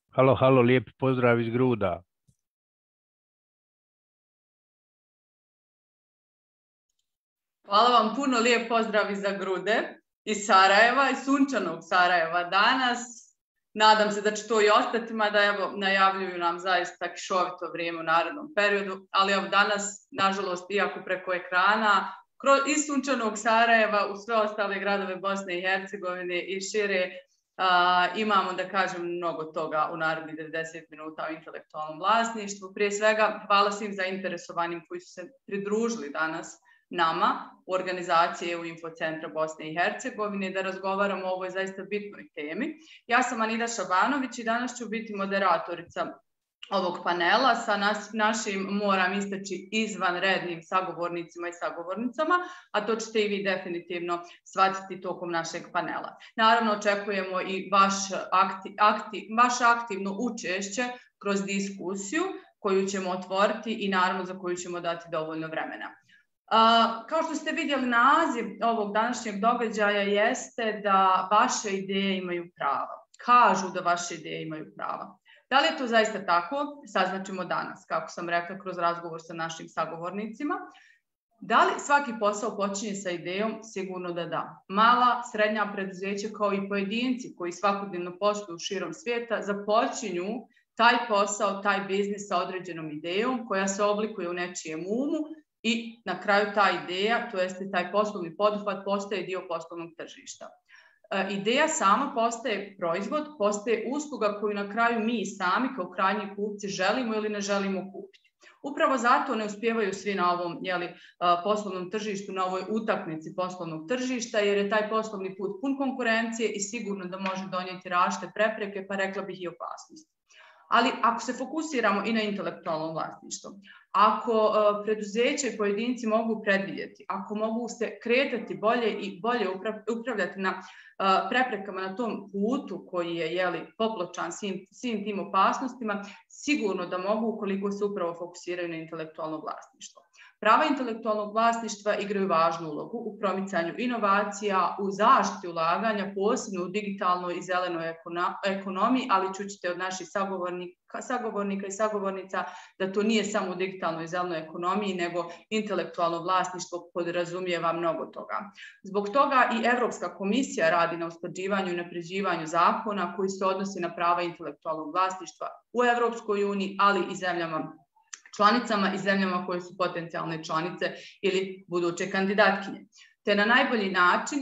Halo, halo, lijep pozdrav iz Gruda. Hvala vam puno, lijep pozdrav iza Grude, iz Sarajeva, iz sunčanog Sarajeva danas. Nadam se da će to i ostati, mada evo, najavljuju nam zaista kišovito vrijeme u narednom periodu, ali evo danas, nažalost, iako preko ekrana, iz sunčanog Sarajeva u sve ostale gradove Bosne i Hercegovine i šire, imamo, da kažem, mnogo toga u narednih 90 minuta o intelektualnom vlasništvu. Prije svega, hvala svim zainteresovanim koji su se pridružili danas nama u organizaciji EU Infocentra Bosne i Hercegovine da razgovaramo o ovoj zaista bitnoj temi. Ja sam Anida Šabanović i danas ću biti moderatorica ovog panela sa našim, moram istaći, izvanrednim sagovornicima i sagovornicama, a to ćete i vi definitivno shvatiti tokom našeg panela. Naravno, očekujemo i vaše aktivno učešće kroz diskusiju koju ćemo otvoriti i naravno za koju ćemo dati dovoljno vremena. Kao što ste vidjeli, naziv ovog današnjeg događaja jeste da vaše ideje imaju prava. Kažu da vaše ideje imaju prava. Da li je to zaista tako? Saznaćemo danas, kako sam rekla, kroz razgovor sa našim sagovornicima. Da li svaki posao počinje sa idejom? Sigurno da da. Mala, srednja preduzeća kao i pojedinci koji svakodnevno posluju širom svijeta započinju taj posao, taj biznis sa određenom idejom koja se oblikuje u nečijem umu i na kraju ta ideja, to jeste taj poslovni poduhvat, postaje dio poslovnog tržišta. Ideja sama postaje proizvod, postaje usluga koju na kraju mi sami kao krajnji kupci želimo ili ne želimo kupiti. Upravo zato ne uspijevaju svi na ovom poslovnom tržištu, na ovoj utakmici poslovnog tržišta, jer je taj poslovni put pun konkurencije i sigurno da može donijeti različite prepreke, pa rekla bih i opasnosti. Ali ako se fokusiramo i na intelektualno vlasništvo, ako preduzeća i pojedinci mogu predvidjeti, ako mogu se kretati bolje i bolje upravljati na preprekama na tom putu koji je popločan svim tim opasnostima, sigurno da mogu ukoliko se upravo fokusiraju na intelektualno vlasništvo. Prava intelektualnog vlasništva igraju važnu ulogu u promicanju inovacija, u zaštiti ulaganja, posebno u digitalnoj i zelenoj ekonomiji, ali čućete od naših sagovornika i sagovornica da to nije samo u digitalnoj i zelenoj ekonomiji, nego intelektualno vlasništvo podrazumijeva mnogo toga. Zbog toga i Europska komisija radi na usklađivanju i unapređivanju zakona koji se odnosi na prava intelektualnog vlasništva u Europskoj uniji, ali i zemljama članicama i zemljama koje su potencijalne članice ili buduće kandidatkinje, te na najbolji način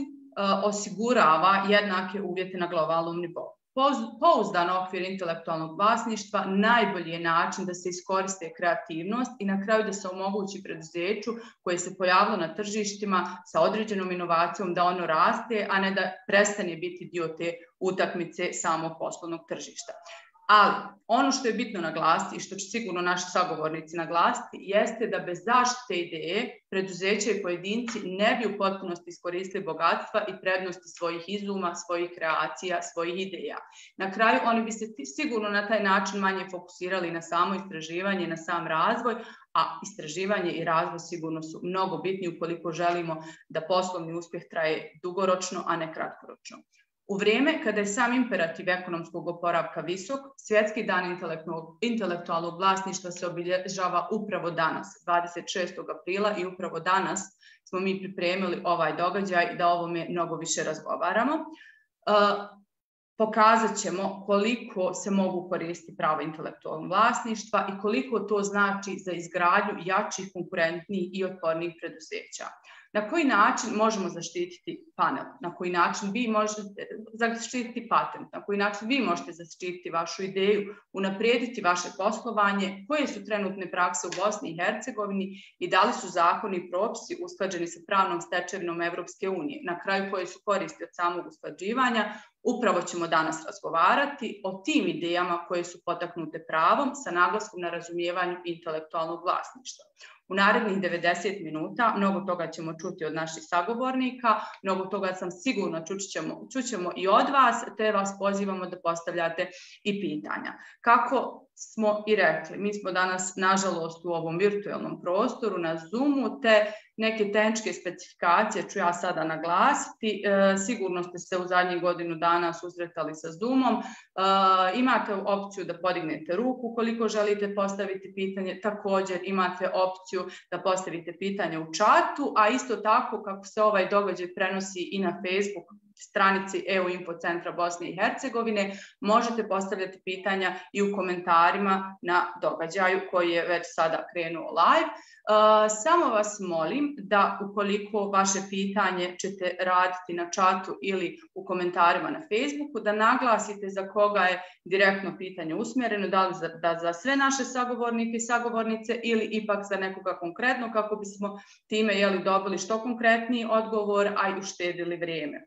osigurava jednake uvjete na globalnom nivou. Pouzdan okvir intelektualnog vlasništva najbolji je način da se iskoriste kreativnost i na kraju da se omogući preduzeću koje se pojavilo na tržištima sa određenom inovacijom da ono raste, a ne da prestane biti dio te utakmice samog poslovnog tržišta. Ali ono što je bitno naglasiti i što će sigurno naši sagovornici naglasiti jeste da bez zaštite ideje preduzeća i pojedinci ne bi u potpunosti iskoristili bogatstva i prednosti svojih izuma, svojih kreacija, svojih ideja. Na kraju oni bi se sigurno na taj način manje fokusirali na samo istraživanje, na sam razvoj, a istraživanje i razvoj sigurno su mnogo bitni ukoliko želimo da poslovni uspjeh traje dugoročno, a ne kratkoročno. U vrijeme kada je sam imperativ ekonomskog oporavka visok, Svjetski dan intelektualnog vlasništva se obilježava upravo danas, 26. aprila, i upravo danas smo mi pripremili ovaj događaj da o ovome mnogo više razgovaramo. Pokazat ćemo koliko se mogu koristiti prava intelektualnog vlasništva i koliko to znači za izgradnju jačih, konkurentnijih i otpornijih preduzeća. Na koji način možemo zaštititi panel, na koji način vi možete zaštititi patent, na koji način vi možete zaštititi vašu ideju, unaprijediti vaše poslovanje, koje su trenutne prakse u Bosni i Hercegovini i da li su zakoni i propisi usklađeni sa pravnom stečevinom Evropske unije, na kraju koje su koristi od samog usklađivanja. Upravo ćemo danas razgovarati o tim idejama koje su potaknute pravom sa naglaskom na razumijevanju intelektualnog vlasništva. U narednih 90 minuta mnogo toga ćemo čuti od naših sagovornika, mnogo toga sam sigurno čućemo i od vas, te vas pozivamo da postavljate i pitanja. Kako smo i rekli. Mi smo danas, nažalost, u ovom virtualnom prostoru na Zoomu, te neke tehničke specifikacije ću ja sada naglasiti. Sigurno ste se u zadnjih godinu dana susretali sa Zoomom. Imate opciju da podignete ruku ukoliko želite postaviti pitanje. Također imate opciju da postavite pitanje u čatu, a isto tako kako se ovaj događaj prenosi i na Facebook stranici EU Info Centra Bosne i Hercegovine, možete postavljati pitanja i u komentarima na događaju koji je već sada krenuo live. Samo vas molim da ukoliko vaše pitanje ćete raditi na čatu ili u komentarima na Facebooku, da naglasite za koga je direktno pitanje usmjereno, da li za sve naše sagovornike i sagovornice ili ipak za nekoga konkretno, kako bismo time dobili što konkretniji odgovor, a i uštedili vrijeme.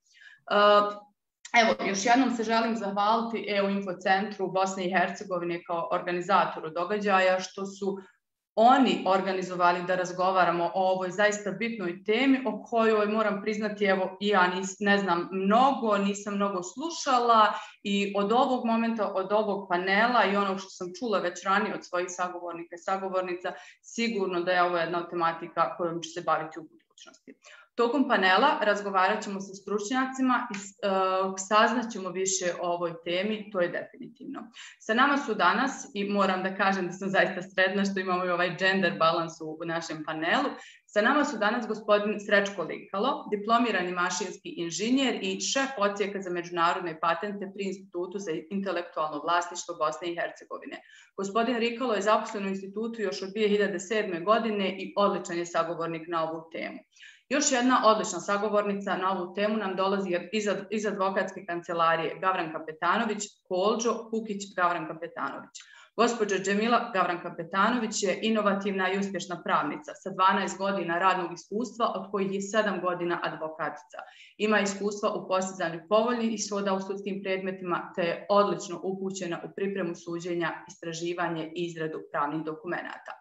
Evo, još jednom se želim zahvaliti EU Info Centru Bosne i Hercegovine kao organizatoru događaja što su oni organizovali da razgovaramo o ovoj zaista bitnoj temi o kojoj moram priznati, evo i ja ne znam mnogo, nisam mnogo slušala i od ovog momenta, od ovog panela i onog što sam čula već ranije od svojih sagovornika i sagovornica, sigurno da je ovo jedna od tematika kojom ću se baviti u budućnosti. Tokom panela razgovarat ćemo sa stručnjacima i saznaćemo više o ovoj temi, to je definitivno. Sa nama su danas, i moram da kažem da sam zaista sretna što imamo i ovaj gender balans u našem panelu, sa nama su danas gospodin Srećko Likalo, diplomirani mašinski inženjer i šef odsjeka za međunarodne patente pri Institutu za intelektualno vlasništvo Bosne i Hercegovine. Gospodin Likalo je zaposlen u institutu još od 2007. godine i odličan je sagovornik na ovu temu. Još jedna odlična sagovornica na ovu temu nam dolazi iz advokatske kancelarije Gavranka Petanović, Kolđo Kukić Gavranka Petanović. Gospođa Džemila Gavranka Petanović je inovativna i uspješna pravnica sa 12 godina radnog iskustva, od kojih je 7 godina advokatica. Ima iskustva u postizanju povoljnih ishoda u sudskim predmetima, te je odlično upućena u pripremu suđenja, istraživanje i izradu pravnih dokumenata.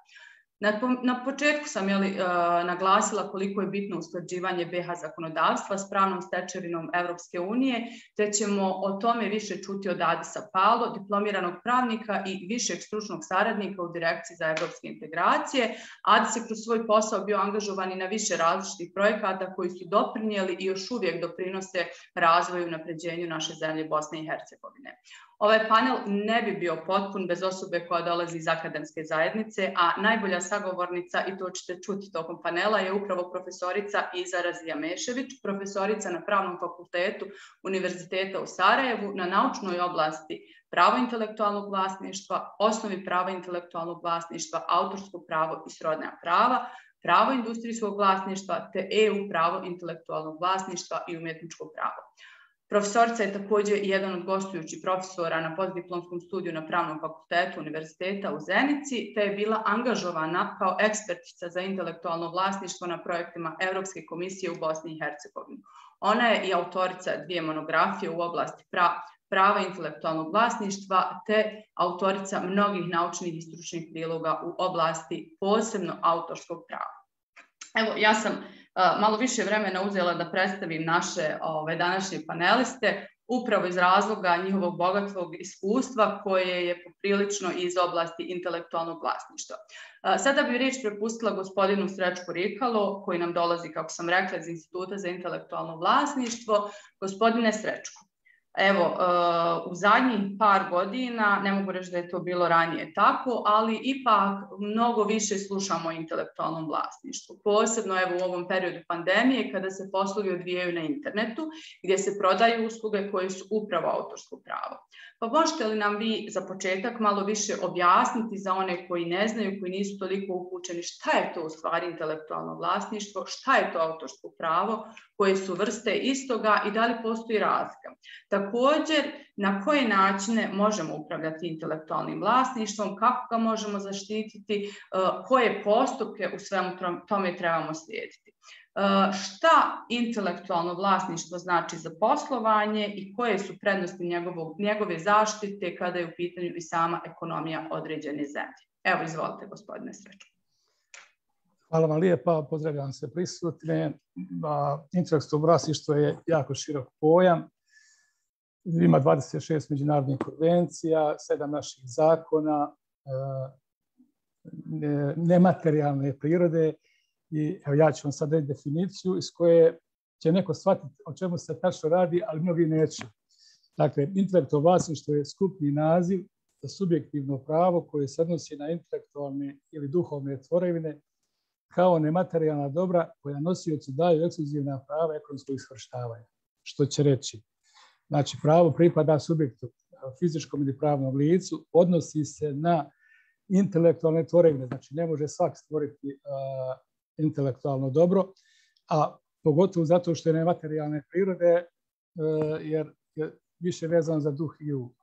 Na početku sam naglasila koliko je bitno usklađivanje BiH zakonodavstva s pravnom stečevinom Europske unije, te ćemo o tome više čuti od Adisa Palo, diplomiranog pravnika i višeg stručnog saradnika u Direkciji za evropske integracije. Adis je kroz svoj posao bio angažovan i na više različitih projekata koji su doprinijeli i još uvijek doprinose razvoju i unapređenju naše zemlje Bosne i Hercegovine. Ovaj panel ne bi bio potpun bez osobe koja dolazi iz akademske zajednice, a najbolja sagovornica, i to ćete čuti tokom panela, je upravo profesorica Iza Razija-Mešević, profesorica na Pravnom fakultetu Univerziteta u Sarajevu na naučnoj oblasti pravo intelektualnog vlasništva, osnovi prava intelektualnog vlasništva, autorsko pravo i srodna prava, pravo industrijskog vlasništva te EU pravo intelektualnog vlasništva i umjetničko pravo. Profesorica je također jedan od gostujućih profesora na postdiplomskom studiju na Pravnom fakultetu Univerziteta u Zenici, te je bila angažovana kao ekspertica za intelektualno vlasništvo na projektima Europske komisije u Bosni i Hercegovini. Ona je i autorica 2 monografije u oblasti prava intelektualnog vlasništva, te autorica mnogih naučnih i stručnih priloga u oblasti posebno autorskog prava. Evo, ja sam malo više vremena uzela da predstavim naše današnje paneliste, upravo iz razloga njihovog bogatog iskustva koje je poprilično iz oblasti intelektualnog vlasništva. Sada bih riječ prepustila gospodinu Srećku Likalo, koji nam dolazi, kako sam rekla, iz Instituta za intelektualno vlasništvo. Gospodine Srećku, evo, u zadnjih par godina, ne mogu reći da je to bilo ranije tako, ali ipak mnogo više slušamo o intelektualnom vlasništvu. Posebno evo u ovom periodu pandemije kada se poslovi odvijaju na internetu, gdje se prodaju usluge koje su upravo autorsko pravo. Pa možete li nam vi za početak malo više objasniti za one koji ne znaju, koji nisu toliko upućeni, šta je to u stvari intelektualno vlasništvo, šta je to autorsko pravo, koje su vrste istoga i da li postoji razlika? Također, na koje načine možemo upravljati intelektualnim vlasništvom, kako ga možemo zaštititi, koje postupke u svemu tome trebamo slijediti. Šta intelektualno vlasništvo znači za poslovanje i koje su prednosti njegove zaštite kada je u pitanju i sama ekonomija određene zemlje. Evo, izvolite, gospodine Srećko. Hvala vam lijepa, pozdravljam se prisutne. Intelektualno vlasništvo je jako širok pojam Ima 26 međunarodnih konvencija, 7 naših zakona, nematerijalne prirode i evo ja ću vam sad reći definiciju iz koje će neko shvatiti o čemu se tačno radi, ali mnogi neće. Dakle, intelektualno vlasništvo je skupni naziv za subjektivno pravo koje se odnosi na intelektualne ili duhovne tvorevine kao nematerijalna dobra koja nosiocu daju ekskluzivna prava ekonomskog iskorištavanja. Što će reći? Znači, pravo pripada subjektu, fizičkom ili pravnom licu, odnosi se na intelektualne tvorevine. Znači, ne može svak stvoriti intelektualno dobro, a pogotovo zato što je nematerijalne prirode, jer je više vezano za duh i um.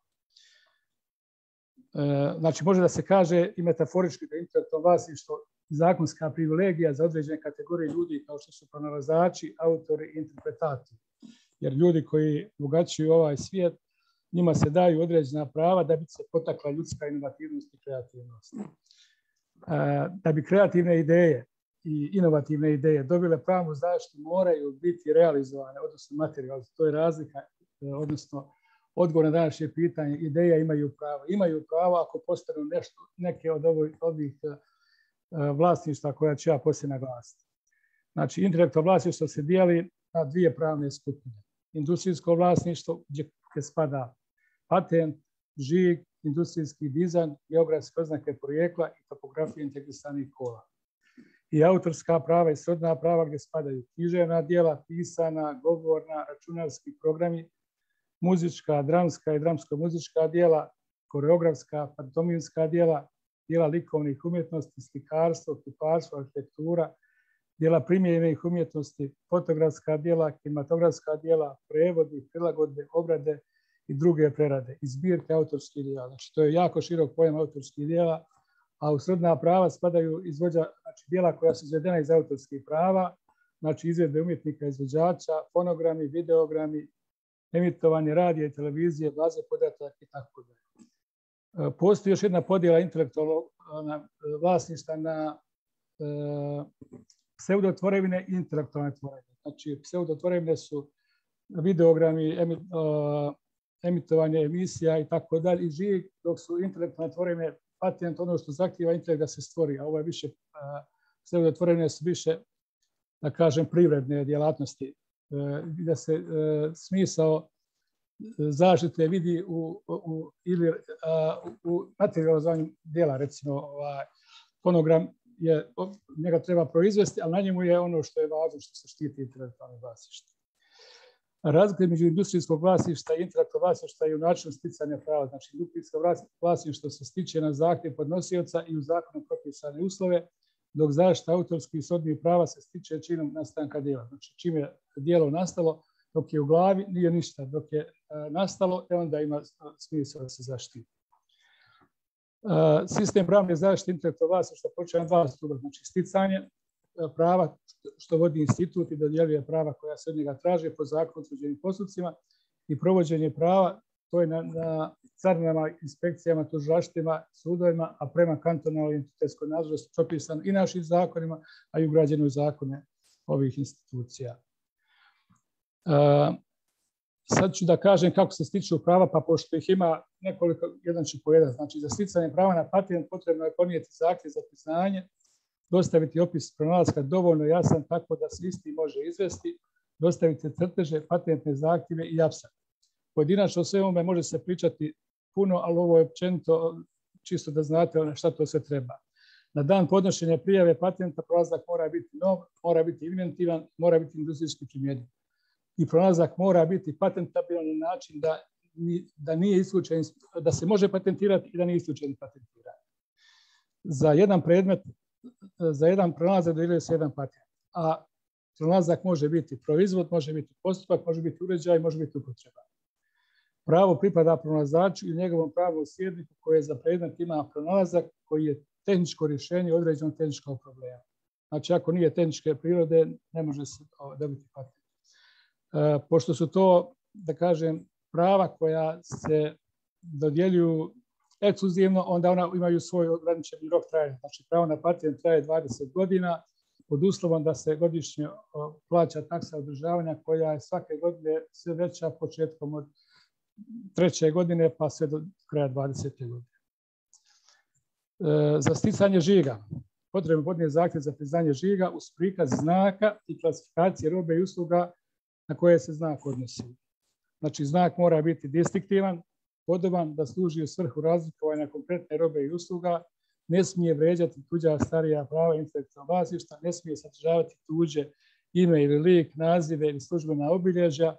Znači, može da se kaže i metaforički da je intelektualno vlasništvo zakonska privilegija za određene kategorije ljudi kao što su pronalazači, autori i interpretatori. Jer ljudi koji obogaćuju ovaj svijet, njima se daju određena prava da bi se potakla ljudska inovativnost i kreativnost. Da bi kreativne ideje i inovativne ideje dobile pravnu zaštitu, moraju biti realizovane, odnosno materijalne. To je razlika, odnosno odgovor na današnje pitanje. Ideja imaju pravo. Imaju pravo ako postanu neke od ovih vlasništva koja ću ja poslije naglasiti. Znači, intelektualno vlasništvo se dijeli na dvije pravne skupine. Industrijsko vlasništvo, gdje spada patent, žig, industrijski dizajn, geografske oznake porijekla i topografije integrisanih kola. I autorska prava i srodna prava gdje spadaju književna djela, pisana, govorna, računarski programi, muzička, dramska i dramsko-muzička djela, koreografska, pantomimska djela, djela likovnih umjetnosti, slikarstvo, kiparstvo, arhitektura, djela primijenjenih umjetnosti, fotografska djela, kinematografska djela, prevodi, prilagodbe, obrade i druge prerade i zbirke autorskih djela. Znači, to je jako širok pojam autorskih djela, a u srodna prava spadaju znači, djela koja su izvedena iz autorskih prava, znači izvedbe umjetnika, izvođača, fonogrami, videogrami, emitovanje radija i televizije, baze podataka i tako dalje. Postoji još jedna podjela intelektualnog vlasništva na pseudotvorevine i intelektualne tvorevine. Znači, pseudotvorevine su videogrami, emitovanje emisija i tako dalje, i žig, dok su intelektualne tvorevine patent, ono što zahtijeva intelekt da se stvori, a ovo je više, pseudotvorevine su više, da kažem, privredne djelatnosti, da se smisao zaštite vidi u materializovanju djela. Recimo, fonogram njega treba proizvesti, ali na njemu je ono što je važno, što se štiti intelektualno vlasništvo. Razlika između industrijskog vlasništva i intelektualnog vlasništva je u načinu sticanja prava. Znači, industrijsko vlasništvo se stiče na zahtjev podnosioca i u zakonom propisane uslove, dok zaštita autorskih i srodnih prava se stiče činom nastanka djela. Znači, čim je djelo nastalo, dok je u glavi, nije ništa. Dok je nastalo, onda ima smisla da se zaštiti. Sistem pravne zaštite intelektualnog vlasništva počinje na dva stupa. Znači, sticanje prava, što vodi institut i dodjeljuje prava koja se od njega traže po zakonu utvrđenim postupcima, i provođenje prava, to je na carinama, inspekcijama, tužilaštvima, sudovima, a prema kantonalnoj entitetskoj nadležnosti propisano i našim zakonima, a i ugrađeno u zakone ovih institucija. Sad ću da kažem kako se stiču prava, pa pošto ih ima nekoliko, jedan ću po jedan. Znači, za sticanje prava na patent potrebno je podnijeti zahtjev za priznanje, dostaviti opis pronalaska dovoljno jasan tako da se isti može izvesti, dostaviti crteže, patentne zahtjeve i apsat. Pojedinačno o svemu može se pričati puno, ali ovo je općenito, čisto da znate šta to sve treba. Na dan podnošenja prijave patenta pronalazak mora biti nov, mora biti inventivan, mora biti industrijski primjenjiv. I pronalazak mora biti patentabilan na način da nije isključen, da se može patentirati i da nije isključen patentiranje. Za jedan predmet, za jedan pronalazak dodjeljuje se jedan patent, a pronalazak može biti proizvod, može biti postupak, može biti uređaj, može biti upotreba. Pravo pripada pronalazaču i njegovom pravnom slijedniku koji za predmet ima pronalazak koji je tehničko rješenje određenog tehničkog problema. Znači, ako nije tehničke prirode, ne može se dobiti patent. Pošto su to, da kažem, prava koja se dodjeljuju ekskluzivno, onda ona imaju svoj ograničeni rok trajanja. Znači, pravo na patent traje 20 godina pod uslovom da se godišnje plaća taksa održavanja koja je svake godine sve veća početkom od 2003. godine pa sve do kraja 2020. godine. Za sticanje žiga potrebno podnijeti zahtjev za priznanje žiga uz prikaz znaka i klasifikacije robe i usluga na koje se znak odnosi. Znači, znak mora biti distinktivan, podoban, da služi u svrhu razlikovanja konkretne robe i usluga, ne smije vređati tuđa starija prava intelektualnog vlasništva, ne smije sadržavati tuđe ime ili lik, nazive ili službena obilježja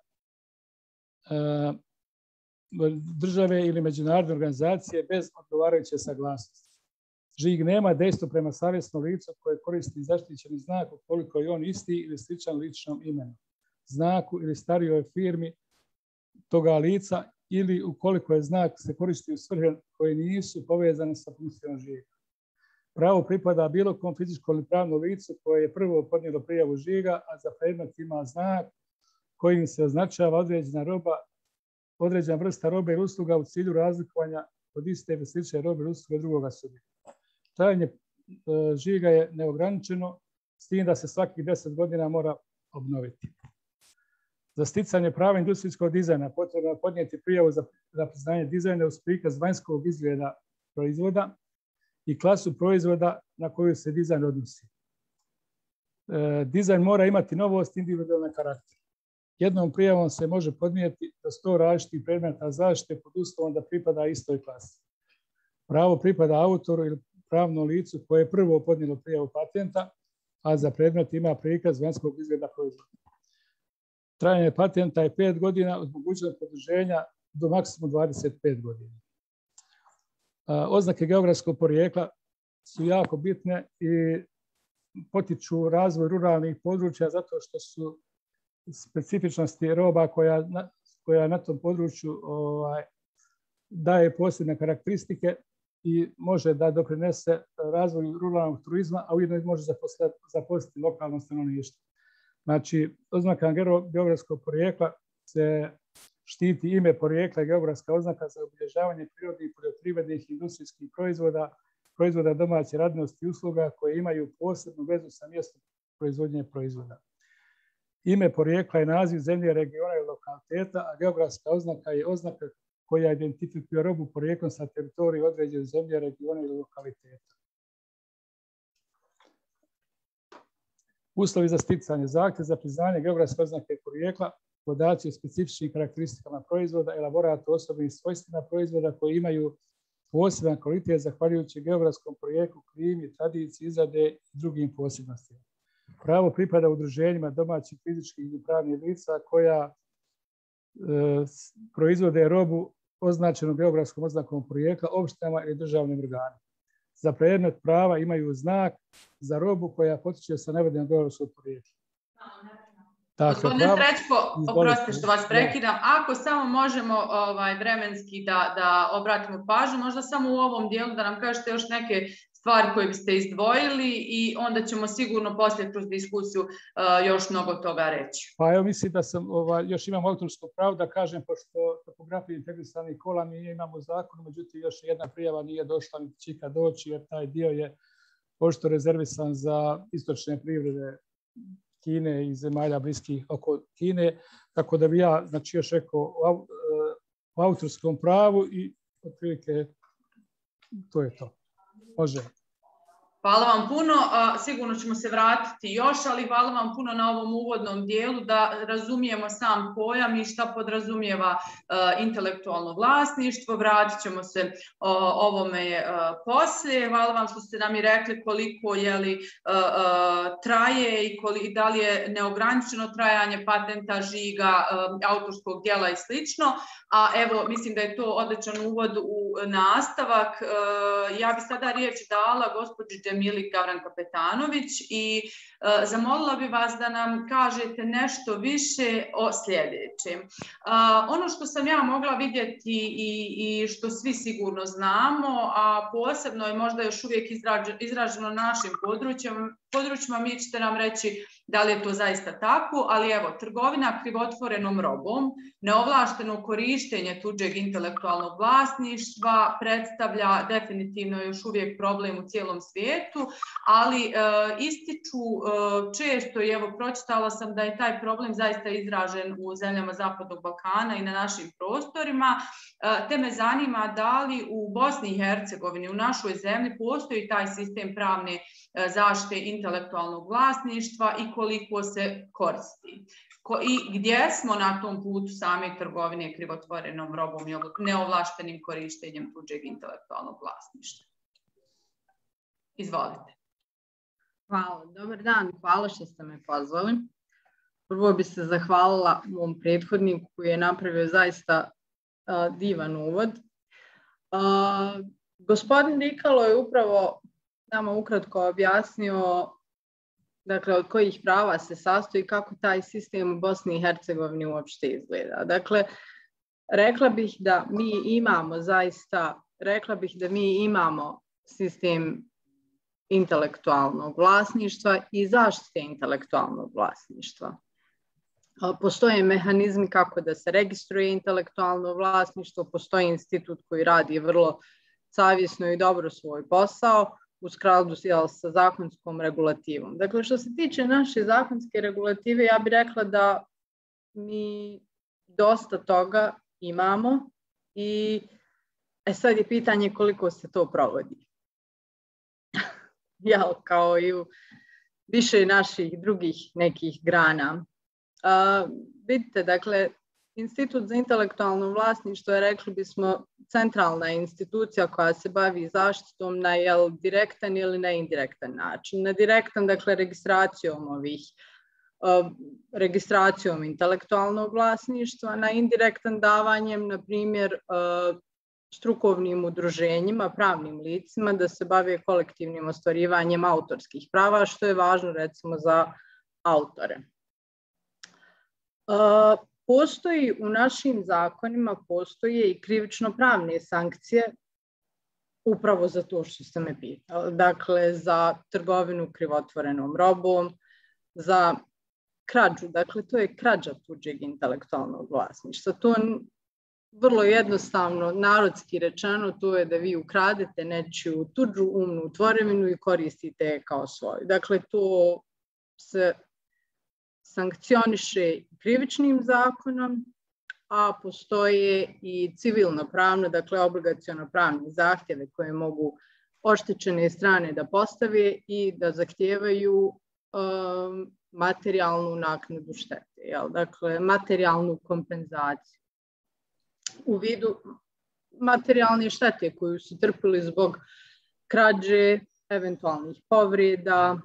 države ili međunarodne organizacije bez odgovarajuće saglasnosti. Žig nema dejstvo prema savjesnom licu koje koristi zaštićeni znak ukoliko je on isti ili sličan ličnom imenu, znaku ili starijoj firmi toga lica ili ukoliko je znak se koristi u svrhe koje nisu povezane sa funkcijom žiga. Pravo pripada bilo kom fizičkom ili pravnom licu koje je prvo podnijelo prijavu žiga, a za predmet ima znak kojim se označava određena vrsta robe ili usluga u cilju razlikovanja od iste ili slične robe ili usluge drugoga subjekta. Trajanje žiga je neograničeno, s tim da se svakih 10 godina mora obnoviti. Za sticanje prava industrijskog dizajna potrebno je podnijeti prijavu za priznanje dizajna uz prikaz vanjskog izgleda proizvoda i klasu proizvoda na koju se dizajn odnosi. Dizajn mora imati novost i individualni karakter. Jednom prijavom se može podnijeti do 100 različitih predmeta zaštite pod uslovom da pripada istoj klasi. Pravo pripada autoru ili pravnom licu koje je prvo podnijelo prijavu patenta, a za predmet ima prikaz vanjskog izgleda proizvoda. Trajanje patenta je 5 godina uz mogućnost produženja do maksimum 25 godina. Oznake geografskog porijekla su jako bitne i potiču razvoj ruralnih područja zato što su specifičnosti roba koja na tom području daje posebne karakteristike i može da doprinese razvoju ruralnog turizma, a ujedno može zaposliti lokalno stanovništvo. Znači, oznaka geografskog porijekla se štiti ime porijekla i geografska oznaka za obilježavanje prirodnih, poljoprivrednih i industrijskih proizvoda, proizvoda domaće radinosti i usluga koje imaju posebnu vezu sa mjestom proizvodnje proizvoda. Ime porijekla je naziv zemlje, regiona i lokaliteta, a geografska oznaka je oznaka koja identifikuje robu porijeklom sa teritorije određene zemlje, regiona ili lokaliteta. Uslovi za sticanje: zahtjev za priznanje geografske oznake porijekla, podaci o specifičnim karakteristikama proizvoda, elaborat o osobnim svojstvima proizvoda koji imaju poseban kvalitet zahvaljujući geografskom porijeklu, klimi, tradiciji izrade i drugim posebnostima. Pravo pripada udruženjima domaćih fizičkih i pravnih lica koja proizvode robu označenu geografskom oznakom porijekla opštinama ili državnim organima. Za predmet prava imaju znak za robu koja potiče sa navedenog geografskog porijekla. Gospodine Srećko, oprostite što vas prekidam. Ako samo možemo vremenski da obratimo pažnju, možda samo u ovom dijelu da nam kažete još neke stvari koje biste izdvojili i onda ćemo sigurno poslije kroz diskusiju još mnogo toga reći. Pa evo mislim da sam, još imam autorsko pravo da kažem, pošto topografiju integrisanih kola mi imamo u zakonu, međutim još jedna prijava nije došla, niti će ikad doći, jer taj dio je očito rezervisan za istočne privrede Kine i zemalja bliskih oko Kine, tako da bi ja još rekao o autorskom pravu i otprilike to je to. Može. Hvala vam puno, sigurno ćemo se vratiti još, ali hvala vam puno na ovom uvodnom dijelu da razumijemo sam pojam i šta podrazumijeva intelektualno vlasništvo. Vratit ćemo se ovome poslije. Hvala vam što ste nam i rekli koliko traje i da li je neograničeno trajanje patenta, žiga, autorskog djela i slično. A evo, mislim da je to odličan uvod u nastavak. Ja bi sada riječ dala gospođi Džemili Gavran-Kapetanović i zamolila bi vas da nam kažete nešto više o sljedećem. Ono što sam ja mogla vidjeti i što svi sigurno znamo, a posebno je možda još uvijek izraženo našim područjima, vi ćete nam reći da li je to zaista tako, ali evo, trgovina krivotvorenom robom, neovlašteno korištenje tuđeg intelektualnog vlasništva predstavlja definitivno još uvijek problem u cijelom svijetu, ali ističu često, i evo pročitala sam da je taj problem zaista izražen u zemljama Zapadnog Balkana i na našim prostorima, te me zanima da li u Bosni i Hercegovini, u našoj zemlji, postoji taj sistem pravne zaštite intelektualnog vlasništva i koliko se koristi. I gdje smo na tom putu same trgovine krivotvorenom robom i neovlaštenim korištenjem tuđeg intelektualnog vlasništva. Izvolite. Hvala, dobar dan, hvala što ste me pozvali. Prvo bi se zahvalila mom prethodniku koji je napravio zaista divan uvod. Gospodin Rikalo je upravo nama ukratko objasnio, dakle, od kojih prava se sastoji, kako taj sistem u Bosni i Hercegovini uopšte izgleda. Dakle, rekla bih da mi imamo sistem intelektualnog vlasništva i zaštite intelektualnog vlasništva. Postoje mehanizmi kako da se registruje intelektualno vlasništvo, postoji institut koji radi vrlo savjesno i dobro svoj posao u skladu sa zakonskom regulativom. Dakle, što se tiče naše zakonske regulative, ja bih rekla da mi dosta toga imamo i sad je pitanje koliko se to provodi. Kao i u više naših drugih nekih grana. Vidite, dakle, Institut za intelektualno vlasništvo je, rekli bismo, centralna institucija koja se bavi zaštitom na direktan ili na indirektan način. Na direktan, dakle, registracijom intelektualnog vlasništva, na indirektan davanjem, na primjer, strukovnim udruženjima, pravnim licima da se bave kolektivnim ostvarivanjem autorskih prava, što je važno recimo za autore. Postoji u našim zakonima, postoje i krivično-pravne sankcije upravo za to što ste me pitali. Dakle, za trgovinu krivotvorenom robom, za krađu, dakle to je krađa tuđeg intelektualnog vlasništva. To vrlo jednostavno, narodski rečeno, to je da vi ukradete nečiju tuđu umnu tvorevinu i koristite je kao svoju. Dakle, to se sankcioniše krivičnim zakonom, a postoje i civilno-pravno, dakle obligaciono-pravni zahtjeve koje mogu oštećene strane da postave i da zahtijevaju materijalnu naknadu štete, dakle materijalnu kompenzaciju u vidu materijalne štete koju su trpili zbog krađe, eventualnih povreda.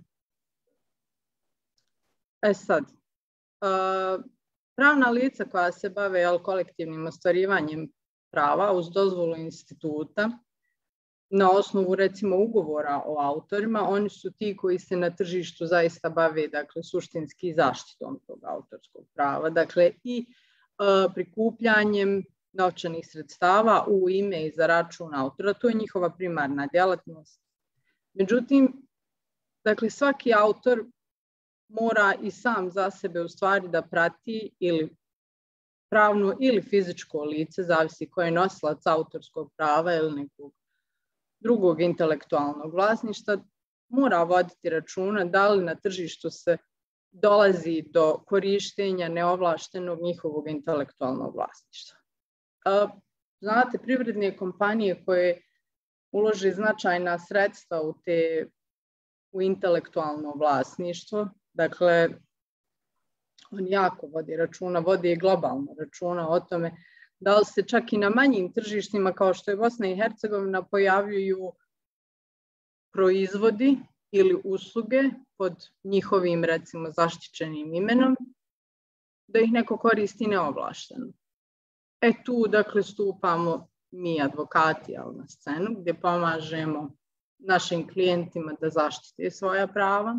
Sad, pravna lica koja se bave kolektivnim ostvarivanjem prava uz dozvolu instituta na osnovu recimo ugovora o autorima, oni su ti koji se na tržištu zaista bave, dakle, suštinski zaštitom tog autorskog prava, dakle i prikupljanjem novčanih sredstava u ime i za račun autora. To je njihova primarna djelatnost. Međutim, dakle, svaki autor mora i sam za sebe u stvari da prati ili pravno ili fizičko lice, zavisi ko je nosilac autorskog prava ili nekog drugog intelektualnog vlasništva, mora voditi računa da li na tržištu se dolazi do korištenja neovlaštenog njihovog intelektualnog vlasništva. Znate, privredne kompanije koje ulože značajna sredstva u intelektualno vlasništvo, dakle, on jako vodi računa, vodi i globalno računa o tome da li se čak i na manjim tržištima kao što je Bosna i Hercegovina pojavljuju proizvodi ili usluge pod njihovim, recimo, zaštićenim imenom, da ih neko koristi neovlašteno. Tu, dakle, stupamo mi advokati na scenu gdje pomažemo našim klijentima da zaštite svoja prava.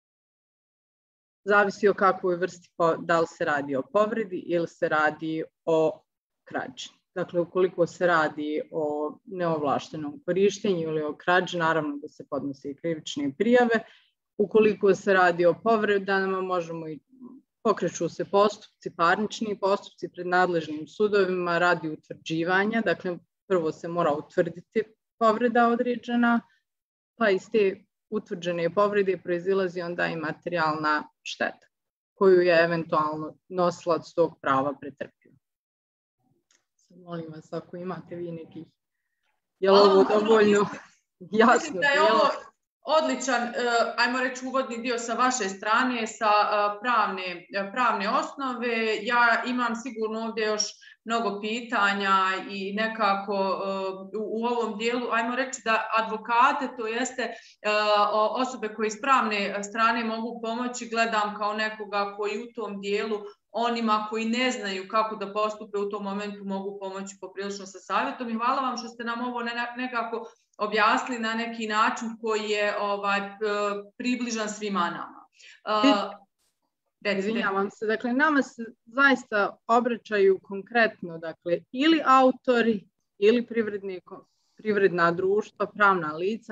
Zavisi o kakvoj vrsti, da li se radi o povredi ili se radi o krađi. Dakle, ukoliko se radi o neovlaštenom korištenju ili o krađi, naravno da se podnose i krivične prijave. Ukoliko se radi o povredama, pokreću se postupci, parnični postupci pred nadležnim sudovima radi utvrđivanja. Dakle, prvo se mora utvrditi povreda određena, pa iz te utvrđene povrede proizilazi onda i materijalna šteta koju je eventualno nosilac tog prava pretrpio. Molim vas, ako imate vi nekih... Je li ovo dovoljno jasno? Mislim da je ovo odličan, ajmo reći, uvodni dio sa vaše strane, sa pravne osnove. Ja imam sigurno ovdje još mnogo pitanja i nekako u ovom dijelu, ajmo reći da advokate, to jeste osobe koje iz pravne strane mogu pomoći, gledam kao nekoga koji u tom dijelu onima koji ne znaju kako da postupe u tom momentu mogu pomoći poprilično sa savjetom. I hvala vam što ste nam ovo nekako objasnili na neki način koji je približan svima nama. Izvinjavam se, dakle nama se zaista obraćaju konkretno, dakle ili autori ili privredna društva, pravna lica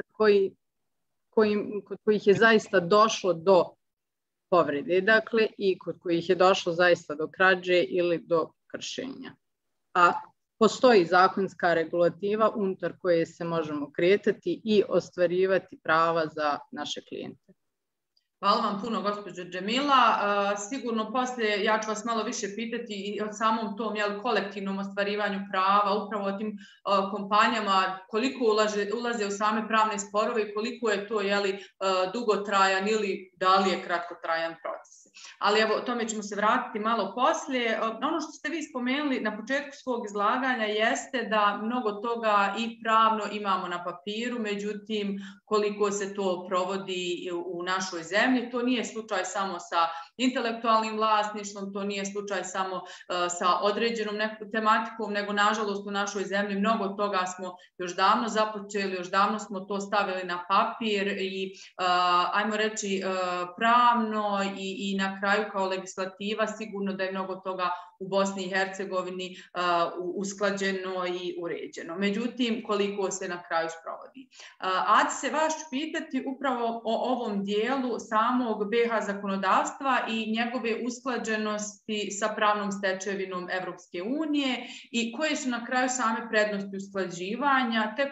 kod kojih je zaista došlo do povrede, dakle, i kod kojih je došlo zaista do krađe ili do kršenja. A postoji zakonska regulativa unutar koje se možemo kretati i ostvarivati prava za naše klijente. Hvala vam puno, gospođo Džemila. Sigurno poslije ja ću vas malo više pitati i o samom tom kolektivnom ostvarivanju prava, upravo o tim kompanijama, koliko ulaze u same pravne sporove i koliko je to dugotrajan ili da li je kratkotrajan proces. Ali evo, o tome ćemo se vratiti malo poslije. Ono što ste vi spomenuli na početku svog izlaganja jeste da mnogo toga i pravno imamo na papiru, međutim, koliko se to provodi u našoj zemlji, to nije slučaj samo sa intelektualnim vlasništvom, to nije slučaj samo sa određenom tematikom, nego nažalost u našoj zemlji mnogo toga smo još davno započeli, još davno smo to stavili na papir i ajmo reći pravno i na kraju kao legislativa sigurno da je mnogo toga u Bosni i Hercegovini usklađeno i uređeno. Međutim, koliko se na kraju sprovodi. Ad se vas ću pitati upravo o ovom dijelu samog BiH zakonodavstva i njegove usklađenosti sa pravnom stečevinom Evropske unije i koje su na kraju same prednosti usklađivanja, te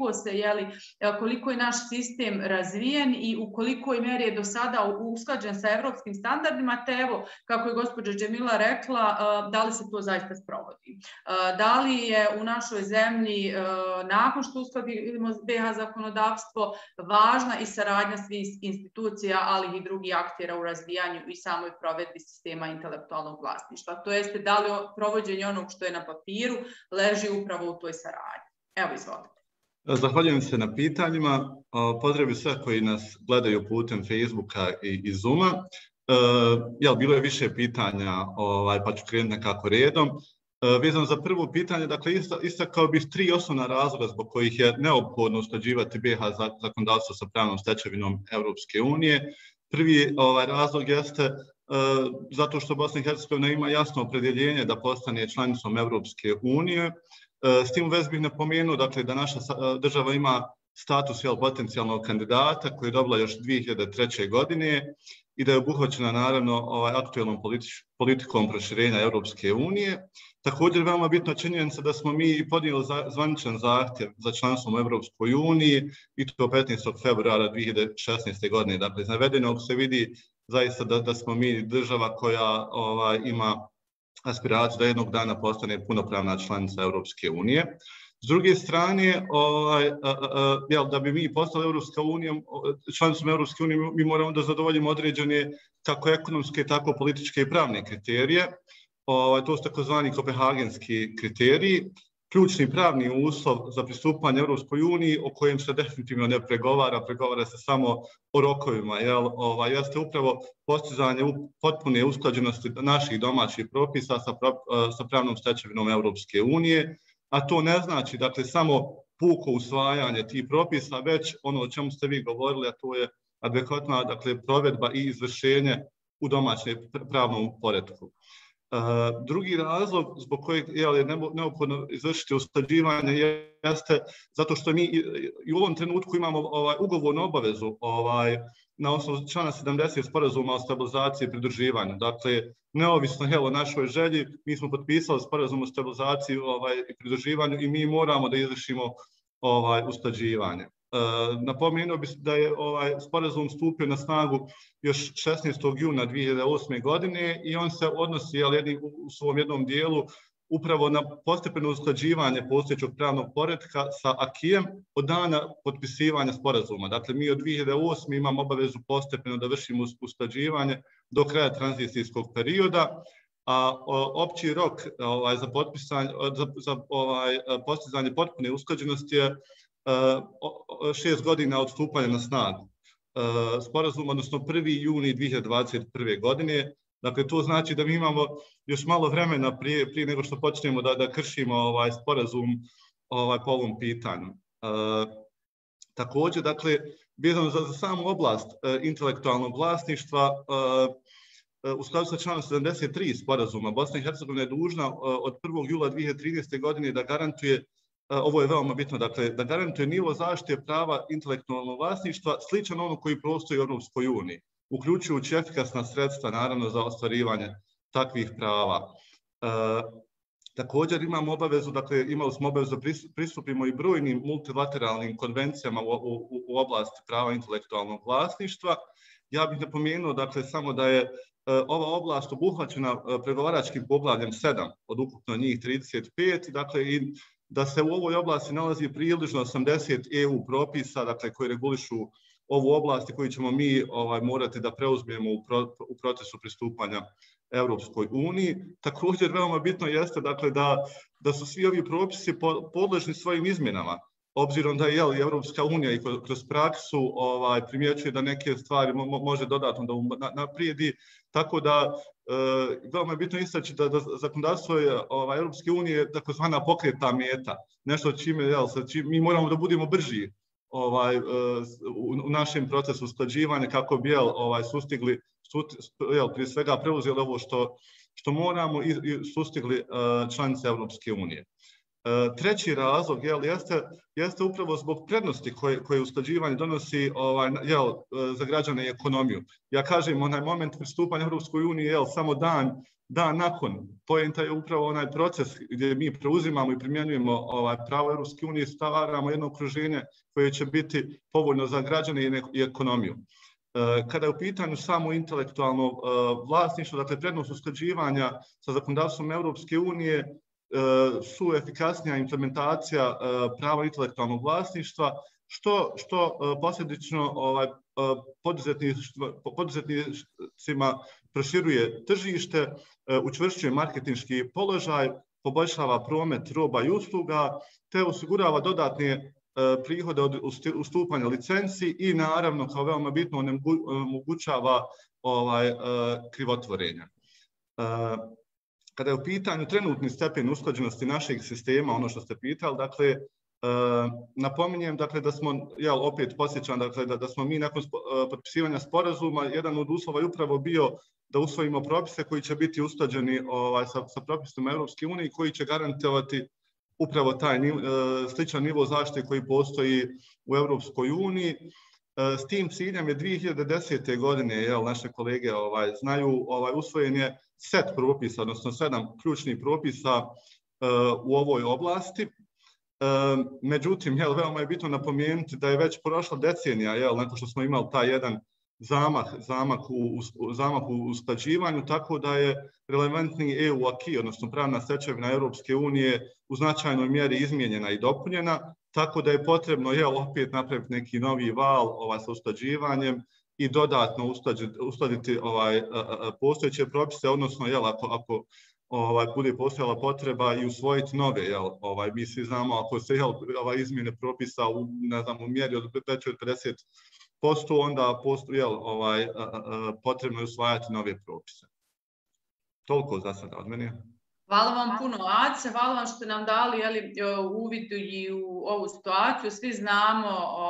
koliko je naš sistem razvijen i u kolikoj meri je do sada usklađen sa evropskim standardima, te evo, kako je gospođa Džemila rekla, da li se to zaista sprovodi. Da li je u našoj zemlji, nakon što uskladimo BiH zakonodavstvo, važna i saradnja svih institucija, ali i drugih aktera u razvijanju i samoj provedbi sistema intelektualnog vlasništva. To jeste, da li provođenje onog što je na papiru leži upravo u toj saradnji. Evo, izvolite. Zahvaljujem se na pitanjima. Pozdravim sve koji nas gledaju putem Facebooka i Zooma. Bilo je više pitanja, pa ću krenuti nekako redom. Vezano za prvo pitanje, dakle, istakao bih 3 osnovna razloga zbog kojih je neophodno usklađivati BiH zakonodavstvo sa pravnom stečevinom Evropske unije. Prvi razlog jeste zato što Bosna i Hercegovina ima jasno opredjeljenje da postane članicom Evropske unije. S tim u vezi bih napomenuo, dakle, da naša država ima status potencijalnog kandidata koji je dobila još 2003. godine i da je obuhvaćena naravno aktuelnom politikom proširenja Evropske unije. Također veoma bitna činjenica da smo mi podnijeli zvaničan zahtjev za članstvom u Evropskoj uniji i to 15. februara 2016. godine. Dakle, iz navedenog se vidi zaista da smo mi država koja ima aspiraciju da jednog dana postane punopravna članica Evropske unije. S druge strane, da bi mi postali članicom Evropske unije, mi moramo da zadovoljimo određene kako ekonomske, tako političke i pravne kriterije. To su takozvani kopenhagenski kriteriji. Ključni pravni uslov za pristupanje Evropskoj uniji o kojem se definitivno ne pregovara se samo o rokovima. Jeste upravo postizanje potpune usklađenosti naših domaćih propisa sa pravnom stečevinom Evropske unije, a to ne znači, dakle, samo puko usvajanje tih propisa, već ono o čemu ste vi govorili, a to je adekvatna, dakle, provedba i izvršenje u domaćem pravnom poretku. Drugi razlog zbog kojeg je neophodno izvršiti usklađivanje jeste zato što mi i u ovom trenutku imamo ugovornu obavezu na osnovu člana 70 sporazuma o stabilizaciji i pridruživanju. Dakle, neovisno o našoj želji, mi smo potpisali sporazum o stabilizaciji i pridruživanju i mi moramo da izvršimo usklađivanje. Napomenuo bih da je sporazum stupio na snagu još 16. juna 2008. godine i on se odnosi u svom jednom dijelu upravo na postepeno usklađivanje postojećeg pravnog poretka sa AKI-em od dana potpisivanja sporazuma. Dakle, mi od 2008. imamo obavezu postepeno da vršimo usklađivanje do kraja tranzicijskog perioda, a opći rok za postizanje potpune usklađenosti je 6 godina od stupanja na snagu sporazuma, odnosno 1. juni 2021. godine. Dakle, to znači da mi imamo još malo vremena prije nego što počnemo da kršimo sporazum po ovom pitanju. Također, dakle, vezano za samu oblast intelektualnog vlasništva, u skladu sa članom 73 sporazuma, Bosna i Hercegovina je dužna od 1. jula 2013. godine da garantuje, ovo je veoma bitno, dakle, da garantuje nivo zaštite prava intelektualnog vlasništva sličan onom koji postoji u Europskoj uniji, uključujući efikasna sredstva, naravno, za ostvarivanje takvih prava. Također imamo obavezu, dakle, imali smo obavezu da pristupimo i brojnim multilateralnim konvencijama u oblasti prava intelektualnog vlasništva. Ja bih napomenuo, dakle, samo da je ova oblast obuhvaćena pregovaračkim poglavljem 7 od ukupno njih 35, dakle, i da se u ovoj oblasti nalazi približno 80 EU propisa, dakle, koji regulišu ovu oblast i koji ćemo mi morati da preuzmemo u procesu pristupanja Europskoj uniji. Također, veoma bitno jeste, dakle, da su svi ovi propisi podložni svojim izmjenama, obzirom da je Europska unija i kroz praksu primjećuje da neke stvari može dodatno da naprijedi, tako da veoma je bitno istaći da zakonodavstvo Europske unije takozvana pokretna meta, nešto čime mi moramo da budemo brži u našem procesu usklađivanja kako bi sustigli, prije svega preuzeli ovo što moramo i sustigli članice Europske unije. Treći razlog jeste upravo zbog prednosti koje usklađivanje donosi za građane i ekonomiju. Ja kažem, onaj moment pristupanja Europskoj uniji samo dan nakon. Poenta je upravo onaj proces gdje mi preuzimamo i primjenjujemo pravo Europske unije, stvaramo jedno okruženje koje će biti povoljno za građane i ekonomiju. Kada je u pitanju samo intelektualno vlasništvo, dakle, prednost usklađivanja sa zakonodavstvom Europske unije su efikasnija implementacija prava intelektualnog vlasništva, što posljedično poduzetnicima proširuje tržište, učvršćuje marketinški položaj, poboljšava promet roba i usluga, te osigurava dodatne prihode od ustupanja licenci i naravno, kao veoma bitno, omogućava krivotvorenja. Kada je u pitanju trenutni stepen usklađenosti našeg sistema, ono što ste pitali, dakle, napominjem, dakle, da smo, opet podsjećam, dakle, da smo mi nakon potpisivanja sporazuma, jedan od uslova je upravo bio da usvojimo propise koji će biti usklađeni sa propisima Europske unije i koji će garantovati upravo taj sličan nivo zaštite koji postoji u Europskoj uniji. S tim ciljem je 2010. godine, naše kolege znaju, usvojen je set propisa, odnosno 7 ključnih propisa u ovoj oblasti. Međutim, veoma je bitno napomenuti da je već prošla decenija, nakon što smo imali taj jedan zamah u usklađivanju, tako da je relevantni EU AKI, odnosno pravna stečevina Europske unije, u značajnoj mjeri izmijenjena i dopunjena, tako da je potrebno opet napraviti neki novi val sa usklađivanjem i dodatno uskladiti postojeće propise, odnosno ako bude postojala potreba i usvojiti nove. Mi svi znamo, ako se izmjene propisa u mjeri od veće od 50%, onda potrebno je usvajati nove propise. Toliko za sada od mene. Hvala vam puno, Ace, hvala vam što ste nam dali uvid i u ovu situaciju. Svi znamo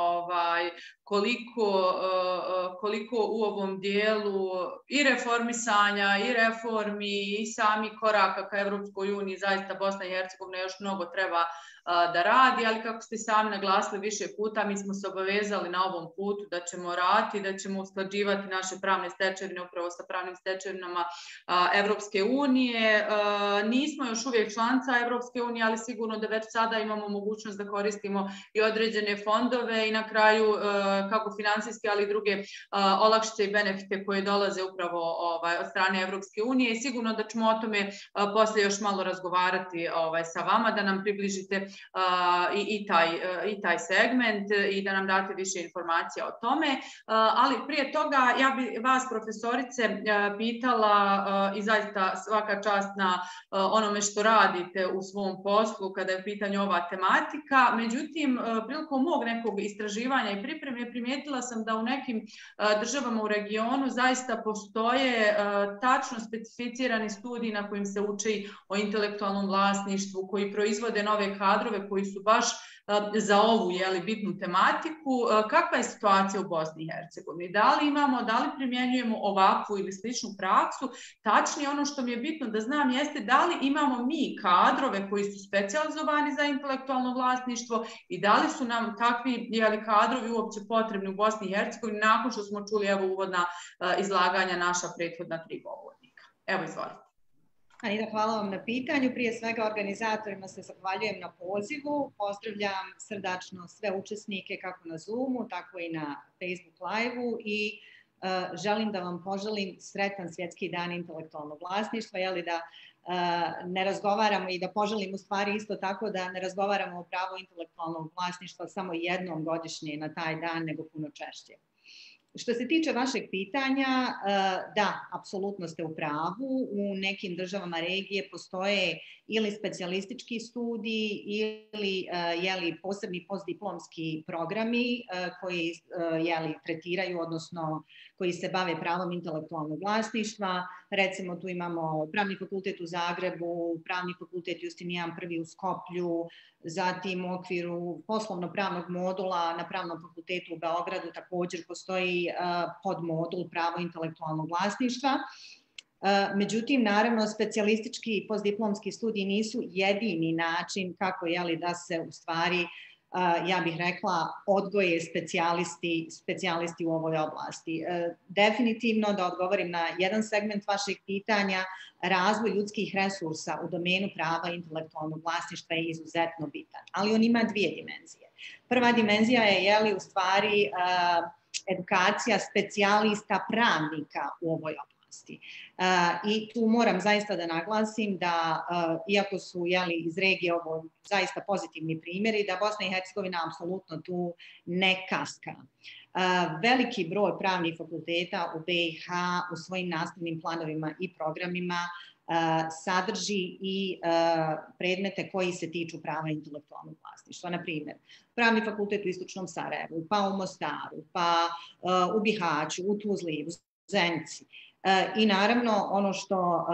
koliko u ovom dijelu i reformisanja i reformi i samih koraka ka Evropskoj uniji zaista Bosna i Hercegovina još mnogo treba da radi, ali kako ste sami naglasili više puta, mi smo se obavezali na ovom putu da ćemo raditi, da ćemo usklađivati naše pravne stečevine upravo sa pravnim stečevinama Evropske unije. Nismo još uvijek članica Evropske unije, ali sigurno da već sada imamo mogućnost da koristimo i određene fondove i na kraju kako finansijske, ali i druge olakšice i benefite koje dolaze upravo od strane Evropske unije i sigurno da ćemo o tome poslije još malo razgovarati sa vama, da nam približite i taj segment i da nam date više informacija o tome. Ali prije toga ja bi vas, profesorice, pitala i zaista svaka čast na onome što radite u svom poslu kada je u pitanju ova tematika. Međutim, prilikom mog nekog istraživanja i pripreme primijetila sam da u nekim državama u regionu zaista postoje tačno specificirani studiji na kojim se uči o intelektualnom vlasništvu, koji proizvode nove kadrove koji su baš za ovu bitnu tematiku. Kakva je situacija u Bosni i Hercegovini? Da li primjenjujemo ovakvu ili sličnu praksu? Tačnije, ono što mi je bitno da znam jeste da li imamo mi kadrove koji su specijalizovani za intelektualno vlasništvo i da li su nam takvi kadrovi uopće potrebni u Bosni i Hercegovini nakon što smo čuli uvodna izlaganja naša prethodna 3 govornika. Evo, izvolite. Anita, hvala vam na pitanju. Prije svega organizatorima se zahvaljujem na pozivu. Pozdravljam srdačno sve učesnike kako na Zoomu, tako i na Facebook live-u i želim da vam poželim sretan svjetski dan intelektualnog vlasništva, da ne razgovaramo i da poželim u stvari isto tako da ne razgovaramo o pravu intelektualnog vlasništva samo jednom godišnje na taj dan, nego puno češće. Što se tiče vašeg pitanja, da, apsolutno ste u pravu. U nekim državama regije postoje ili specijalistički studiji ili posebni postdiplomski programi koji tretiraju, odnosno koji se bave pravom intelektualnog vlasništva. Recimo tu imamo Pravni fakultet u Zagrebu, Pravni fakultet Justinijan I u Skoplju, zatim u okviru poslovno-pravnog modula na Pravnom fakultetu u Beogradu također postoji podmodul pravo intelektualnog vlasništva. Međutim, naravno, specijalistički i postdiplomski studiji nisu jedini način kako da se u stvari, ja bih rekla, odgoje specijalisti u ovoj oblasti. Definitivno, da odgovorim na jedan segment vašeg pitanja, razvoj ljudskih resursa u domenu prava intelektualnog vlasništva je izuzetno bitan, ali on ima 2 dimenzije. Prva dimenzija je u stvari edukacija specijalista pravnika u ovoj oblasti. I tu moram zaista da naglasim da, iako su iz regije ovo zaista pozitivni primjeri, da Bosna i Hercegovina apsolutno tu ne kaska. Veliki broj pravnih fakulteta u BiH u svojim nastavnim planovima i programima sadrži i predmete koji se tiču prava intelektualnog vlasništva. Na primjer, Pravni fakultet u Istočnom Sarajevu, pa u Mostaru, pa u Bihaću, u Tuzli, u Zenici. I naravno ono što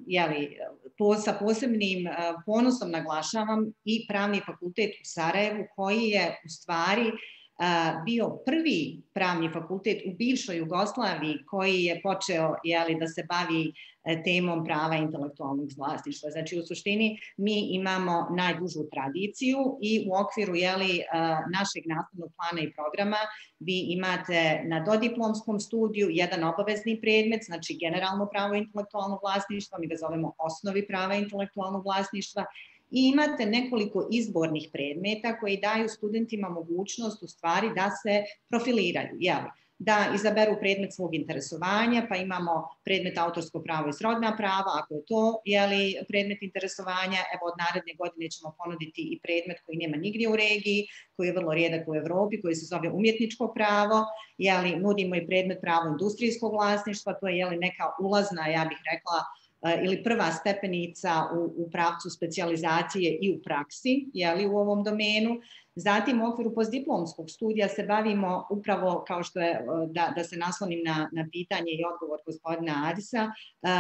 sa posebnim ponosom naglašavam i Pravni fakultet u Sarajevu koji je u stvari bio prvi pravni fakultet u bivšoj Jugoslaviji koji je počeo da se bavi temom prava intelektualnog vlasništva. Znači, u suštini mi imamo najdužu tradiciju i u okviru našeg nastavnog plana i programa vi imate na dodiplomskom studiju jedan obavezni predmet, znači generalno pravo intelektualnog vlasništva, mi ga zovemo osnovi prava intelektualnog vlasništva, i imate nekoliko izbornih predmeta koji daju studentima mogućnost u stvari da se profiliraju, da izaberu predmet svog interesovanja, pa imamo predmet autorsko pravo i srodna prava, ako je to predmet interesovanja, evo od naredne godine ćemo ponuditi i predmet koji nema nigdje u regiji, koji je vrlo rijedak u Evropi, koji se zove umjetničko pravo, nudimo i predmet pravo industrijskog vlasništva, to je neka ulazna, ja bih rekla, ili prva stepenica u pravcu specijalizacije i u praksi u ovom domenu. Zatim u okviru postdiplomskog studija se bavimo upravo, kao što je, da se naslonim na pitanje i odgovor gospodina Adisa,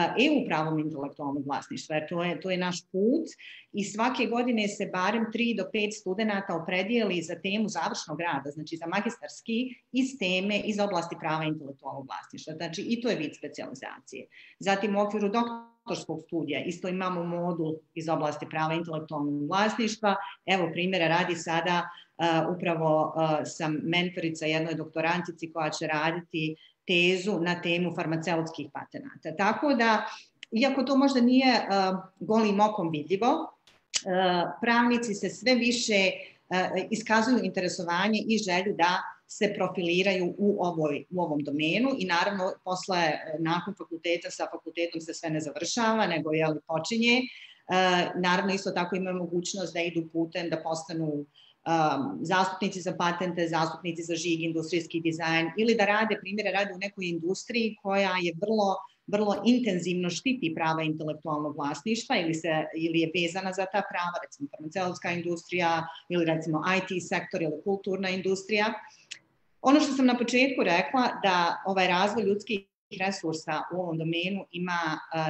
EU pravom intelektualnog vlasništva, jer to je naš put i svake godine se barem 3 do 5 studenata opredijeli za temu završnog rada, znači za magistarski iz oblasti prava intelektualnog vlasništva. Znači i to je vid specijalizacije. Zatim u okviru doktorskog studija isto imamo modul iz oblasti prava intelektualnog vlasništva. Evo primjera radi sada upravo sam mentorica jednoj doktorantici koja će raditi tezu na temu farmaceutskih patenata. Tako da, iako to možda nije golim okom vidljivo, pravnici se sve više iskazuju interesovanje i želju da se profiliraju u ovom domenu i naravno nakon fakulteta, sa fakultetom se sve ne završava, nego počinje. Naravno isto tako imaju mogućnost da idu putem da postanu zastupnici za patente, zastupnici za žig, industrijski dizajn ili da rade u nekoj industriji koja je vrlo intenzivno štiti prava intelektualnog vlasništva ili je vezana za ta prava, recimo farmaceutska industrija ili recimo IT sektor ili kulturna industrija. Ono što sam na početku rekla da ovaj razvoj ljudskih resursa u ovom domenu ima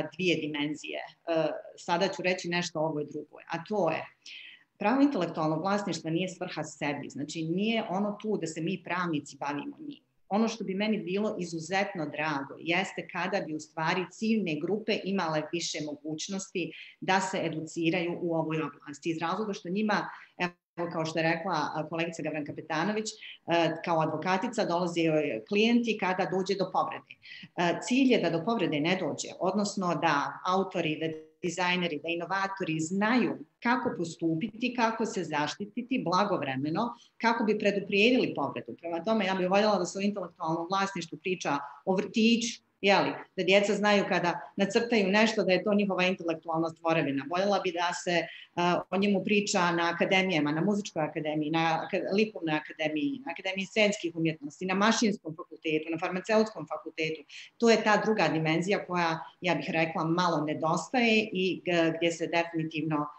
2 dimenzije. Sada ću reći nešto o ovoj drugoj, a to je pravo intelektualnog vlasništva nije svrha sebi, znači nije ono tu da se mi pravnici bavimo njim. Ono što bi meni bilo izuzetno drago jeste kada bi u stvari ciljne grupe imale više mogućnosti da se educiraju u ovoj oblasti. Iz razloga što njima, evo kao što je rekla kolegica Gavranka Petanović, kao advokatica dolaze joj klijenti kada dođe do povrede. Cilj je da do povrede ne dođe, odnosno da autori, da dizajneri, da inovatori znaju kako postupiti, kako se zaštititi blagovremeno, kako bi preduprijedili povredu. Prema tome, ja bih voljela da se o intelektualnom vlasništvu priča o vrtiću, da djeca znaju kada nacrtaju nešto da je to njihova intelektualna tvorevina. Voljela bi da se o njemu priča na akademijama, na muzičkoj akademiji, na likovnoj akademiji, na akademiji scenskih umjetnosti, na mašinskom fakultetu, na farmaceutskom fakultetu. To je ta druga dimenzija koja, ja bih rekla, malo nedostaje i gdje se definitivno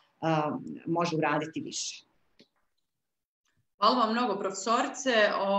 može uraditi više. Hvala vam mnogo, profesorice.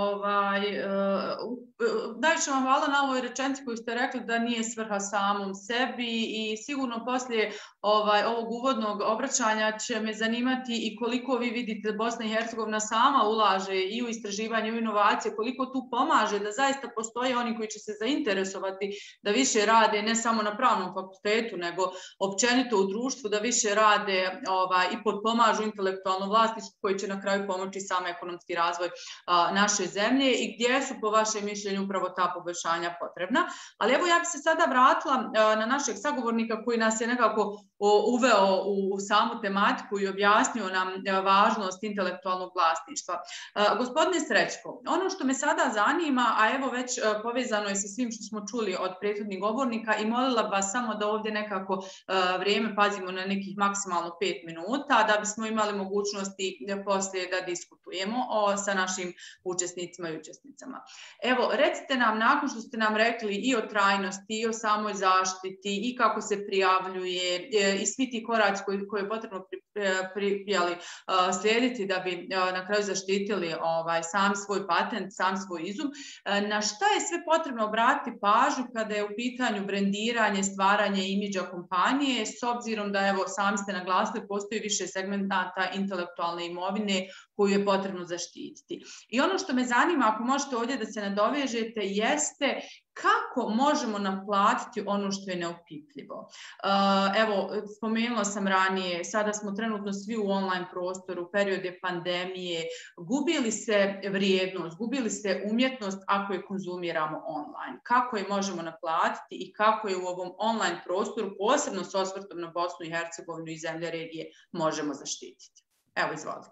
Najviše vam hvala na ovoj rečenici koju ste rekli da nije svrha samom sebi i sigurno poslije ovog uvodnog obraćanja će me zanimati i koliko vi vidite da Bosna i Hercegovina sama ulaže i u istraživanje, i u inovacije, koliko tu pomaže da zaista postoje oni koji će se zainteresovati da više rade ne samo na pravnom fakultetu, nego općenito u društvu, da više rade i potpomažu intelektualno vlasništvo koji će na kraju pomoći samo ekonomski razvoj naše zemlje i gdje su po vašem mišljenju upravo ta poboljšanja potrebna. Ali evo ja bi se sada vratila na našeg sagovornika koji nas je nekako uveo u samu tematiku i objasnio nam važnost intelektualnog vlasništva. Gospodine Srećko, ono što me sada zanima, a evo već povezano je sa svim što smo čuli od prethodnih govornika i molila bih vas samo da ovdje nekako vrijeme pazimo na nekih maksimalno 5 minuta da bismo imali mogućnosti poslije da diskutujemo sa našim učesnicima i učesnicama. Evo, recite nam, nakon što ste nam rekli i o trajnosti, i o samoj zaštiti, i kako se prijavljuje, i svi ti koraci koje je potrebno slijediti da bi na kraju zaštitili sam svoj patent, sam svoj izum, na šta je sve potrebno obratiti pažnju kada je u pitanju brendiranje, stvaranje imidža kompanije, s obzirom da, evo, sami ste naglasili, postoji više segmenata intelektualne imovine koju je potrebno zaštititi. I ono što me zanima, ako možete ovdje da se nadovežete, jeste kako možemo naplatiti ono što je neopipljivo. Evo, spomenula sam ranije, sada smo trenutno svi u online prostoru, period je pandemije, gubi li se vrijednost, gubi li se umjetnost ako je konzumiramo online? Kako je možemo naplatiti i kako je u ovom online prostoru, posebno s osvrtom na Bosnu i Hercegovinu i zemlje regije, možemo zaštititi? Evo, izvolite.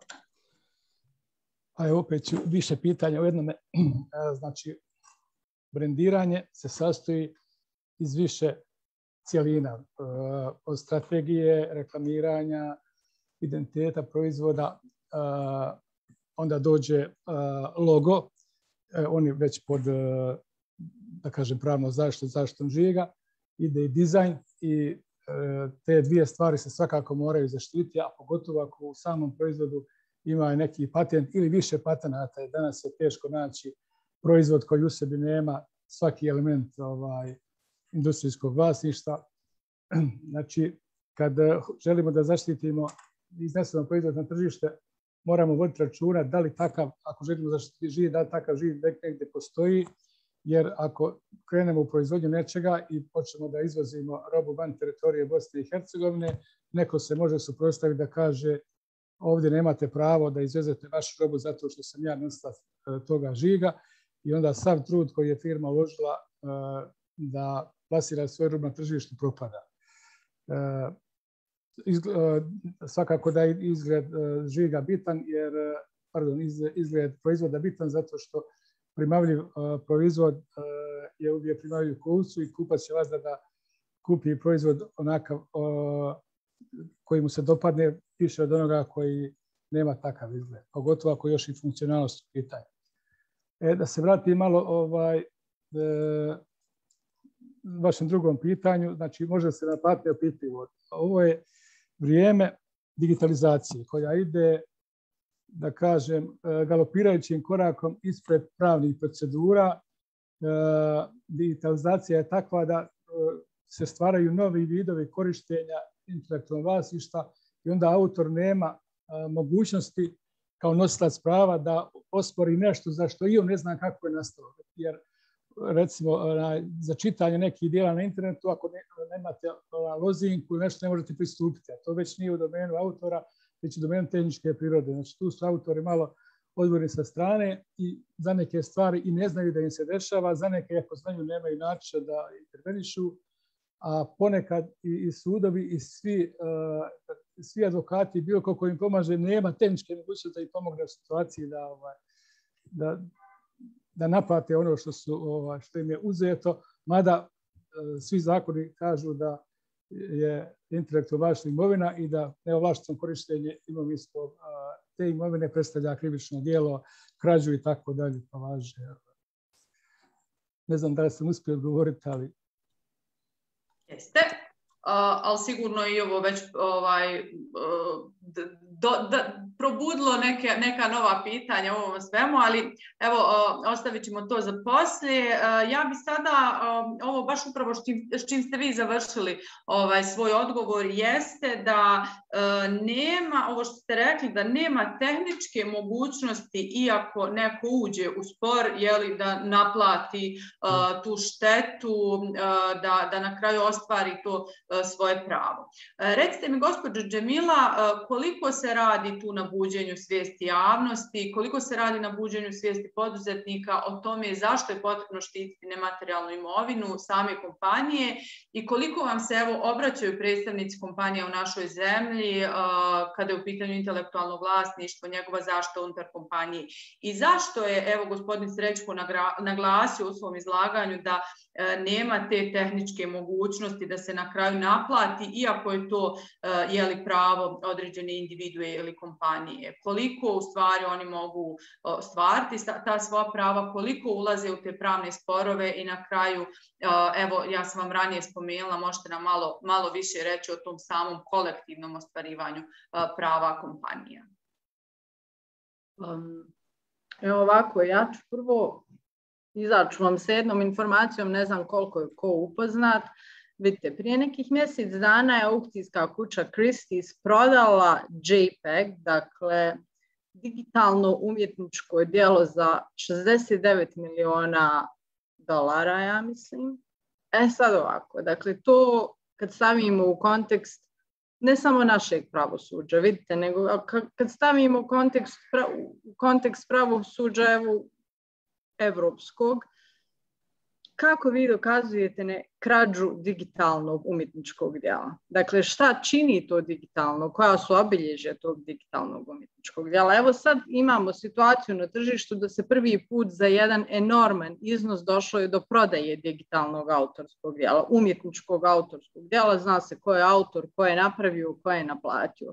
A evo opet ću više pitanja u jednome. Znači, brendiranje se sastoji iz više cjelina. Od strategije, reklamiranja, identiteta proizvoda, onda dođe logo, on je već pod, da kažem, pravnom zaštitom žiga, ide i dizajn i te dvije stvari se svakako moraju zaštititi, a pogotovo ako u samom proizvodu ima neki patent ili više patenata. Danas je teško naći proizvod koji u sebi nema svaki element industrijskog vlasništva. Znači, kad želimo da zaštitimo i iznesemo proizvod na tržište, moramo voditi računa da li takav, ako želimo zaštititi živ, da li takav živ negdje postoji, jer ako krenemo u proizvodnju nečega i počnemo da izvozimo robu van teritorije Bosne i Hercegovine, neko se može suprotstaviti da kaže ovdje nemate pravo da izvezete vašu robu zato što sam ja nosilac toga žiga, i onda sav trud koji je firma uložila da plasira svoj robu na tržištu propada. Svakako da je izgled žiga bitan, izgled proizvoda bitan zato što primavljiv proizvod je uvijek primavljiv kupcu i kupac će vas da kupi proizvod onakav koji mu se dopadne više od onoga koji nema takav izgled, pogotovo ako još i funkcionalnost u pitanju. Da se vratim malo vašem drugom pitanju, znači može se naplatiti opipljivo. Ovo je vrijeme digitalizacije koja ide, da kažem, galopirajućim korakom ispred pravnih procedura. Digitalizacija je takva da se stvaraju novi vidovi korištenja intelektualnog vlasništva i onda autor nema mogućnosti kao nosilac prava da ospori nešto za što i on ne zna kako je nastalo. Jer recimo za čitanje nekih dijela na internetu, ako nemate lozinku ili nešto, ne možete pristupiti. A to već nije u domenu autora, već u domenu tehničke prirode. Znači tu su autori malo odvojeni sa strane i za neke stvari i ne znaju da im se dešava, za neke ako znaju nemaju načina da intervenišu, a ponekad i sudovi i svi advokati, bilo ko im pomaže, nema tehničke mogućnosti da im pomogne u situaciji da naplate ono što im je uzeto, mada svi zakoni kažu da je intelektualno vlasništvo imovina i da neovlašteno korištenje imovinskog te imovine predstavlja krivično djelo, krađu i tako dalje. Pa važe. Ne znam da li sam uspio odgovoriti, ali... Jeste, ali sigurno i ovo već probudilo neka nova pitanja u ovom svemu, ali evo, ostavit ćemo to za poslije. Ja bi sada, ovo baš upravo s čim ste vi završili svoj odgovor, jeste da nema, ovo što ste rekli, da nema tehničke mogućnosti, iako neko uđe u spor, da naplati tu štetu, da na kraju ostvari to svoje pravo. Recite mi, gospođo Džemila, koliko se radi tu na buđenju svijesti javnosti, koliko se radi na buđenju svijesti poduzetnika o tome zašto je potrebno štititi nematerijalnu imovinu same kompanije i koliko vam se obraćaju predstavnici kompanija u našoj zemlji kada je u pitanju intelektualno vlasništvo, njegova zaštita unutar kompanije. I zašto je, gospodin Srećko naglasio u svom izlaganju da nema te tehničke mogućnosti da se na kraju naplati, iako je to pravo određene individue ili kompanije. Koliko u stvari oni mogu stvariti ta svoja prava, koliko ulaze u te pravne sporove i na kraju, ja sam vam ranije spomenula, možete nam malo više reći o tom samom kolektivnom ostvarivanju prava kompanija. Ovako, ja ću prvo izaći vam s jednom informacijom, ne znam koliko je ko upoznat. Vidite, prije nekih mjesec dana je aukcijska kuća Christie's prodala JPEG, dakle digitalno umjetničko djelo za $69 miliona, ja mislim. Sad ovako, dakle to kad stavimo u kontekst ne samo našeg pravosuđa, vidite, nego kad stavimo u kontekst pravosuđa evropskog, kako vi dokazujete krađu digitalnog umjetničkog djela? Dakle, šta čini to digitalno? Koja su obilježja tog digitalnog umjetničkog djela? Evo sad imamo situaciju na tržištu da se prvi put za jedan enorman iznos došlo je do prodaje digitalnog autorskog djela, umjetničkog autorskog djela. Zna se ko je autor, ko je napravio, ko je naplatio.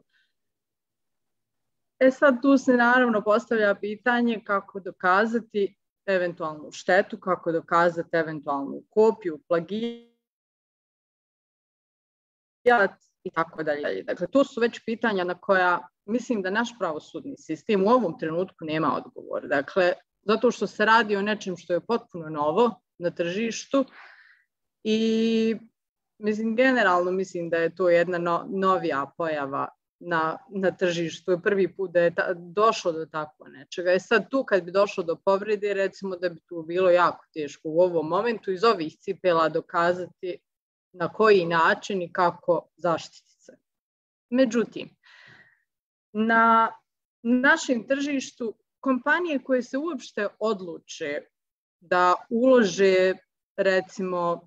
Sad tu se naravno postavlja pitanje kako dokazati eventualnu štetu, kako dokazati eventualnu kopiju, plagijat, i tako dalje. Dakle, to su već pitanja na koja mislim da naš pravosudni sistem u ovom trenutku nema odgovor. Dakle, zato što se radi o nečem što je potpuno novo na tržištu i generalno mislim da je to jedna novija pojava na tržištu. Je prvi put da je došlo do tako nečega. Sad tu kad bi došlo do povrede, recimo da bi tu bilo jako teško u ovom momentu iz ovih cipela dokazati na koji način i kako zaštititi se. Međutim, na našem tržištu kompanije koje se uopšte odluče da ulože recimo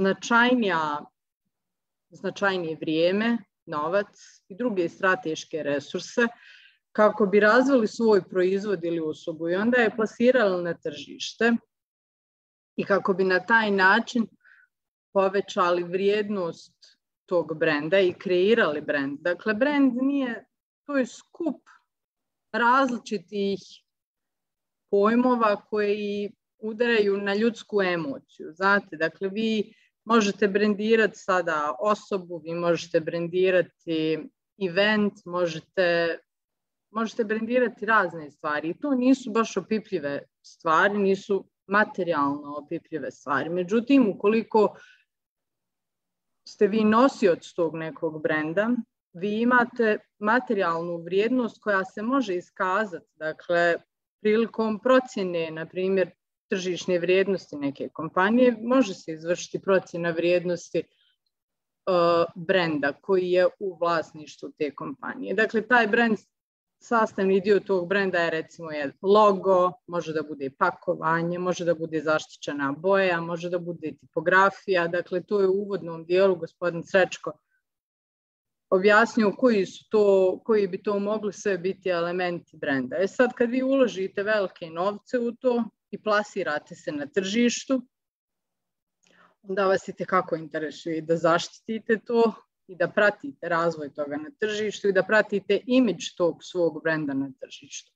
značajnije vrijeme, novac i druge strateške resurse kako bi razvili svoj proizvod ili uslugu i onda je plasirali na tržište i kako bi na taj način povećali vrijednost tog brenda i kreirali brend. Dakle, brend to je skup različitih pojmova koji udaraju na ljudsku emociju. Znate, dakle, vi možete brendirati sada osobu, vi možete brendirati event, možete brendirati razne stvari. I to nisu baš opipljive stvari, nisu materijalno opipljive stvari. Međutim, ukoliko ste vi nosioc tog nekog brenda, vi imate materijalnu vrijednost koja se može iskazati. Dakle, prilikom procjene, na primjer, tržišne vrijednosti neke kompanije, može se izvršiti procjena vrijednosti brenda koji je u vlasništvu te kompanije. Dakle, taj brend, sastavni dio tog brenda je recimo logo, može da bude pakovanje, može da bude zaštićena boja, može da bude tipografija. Dakle, to je u uvodnom dijelu gospodin Srećko objasnio koji bi to mogli sve biti elementi brenda. Sad kad vi uložite velike novce u to i plasirate se na tržištu, onda vas itekako interesuje da zaštitite to i da pratite razvoj toga na tržištu i da pratite imidž tog svog brenda na tržištu.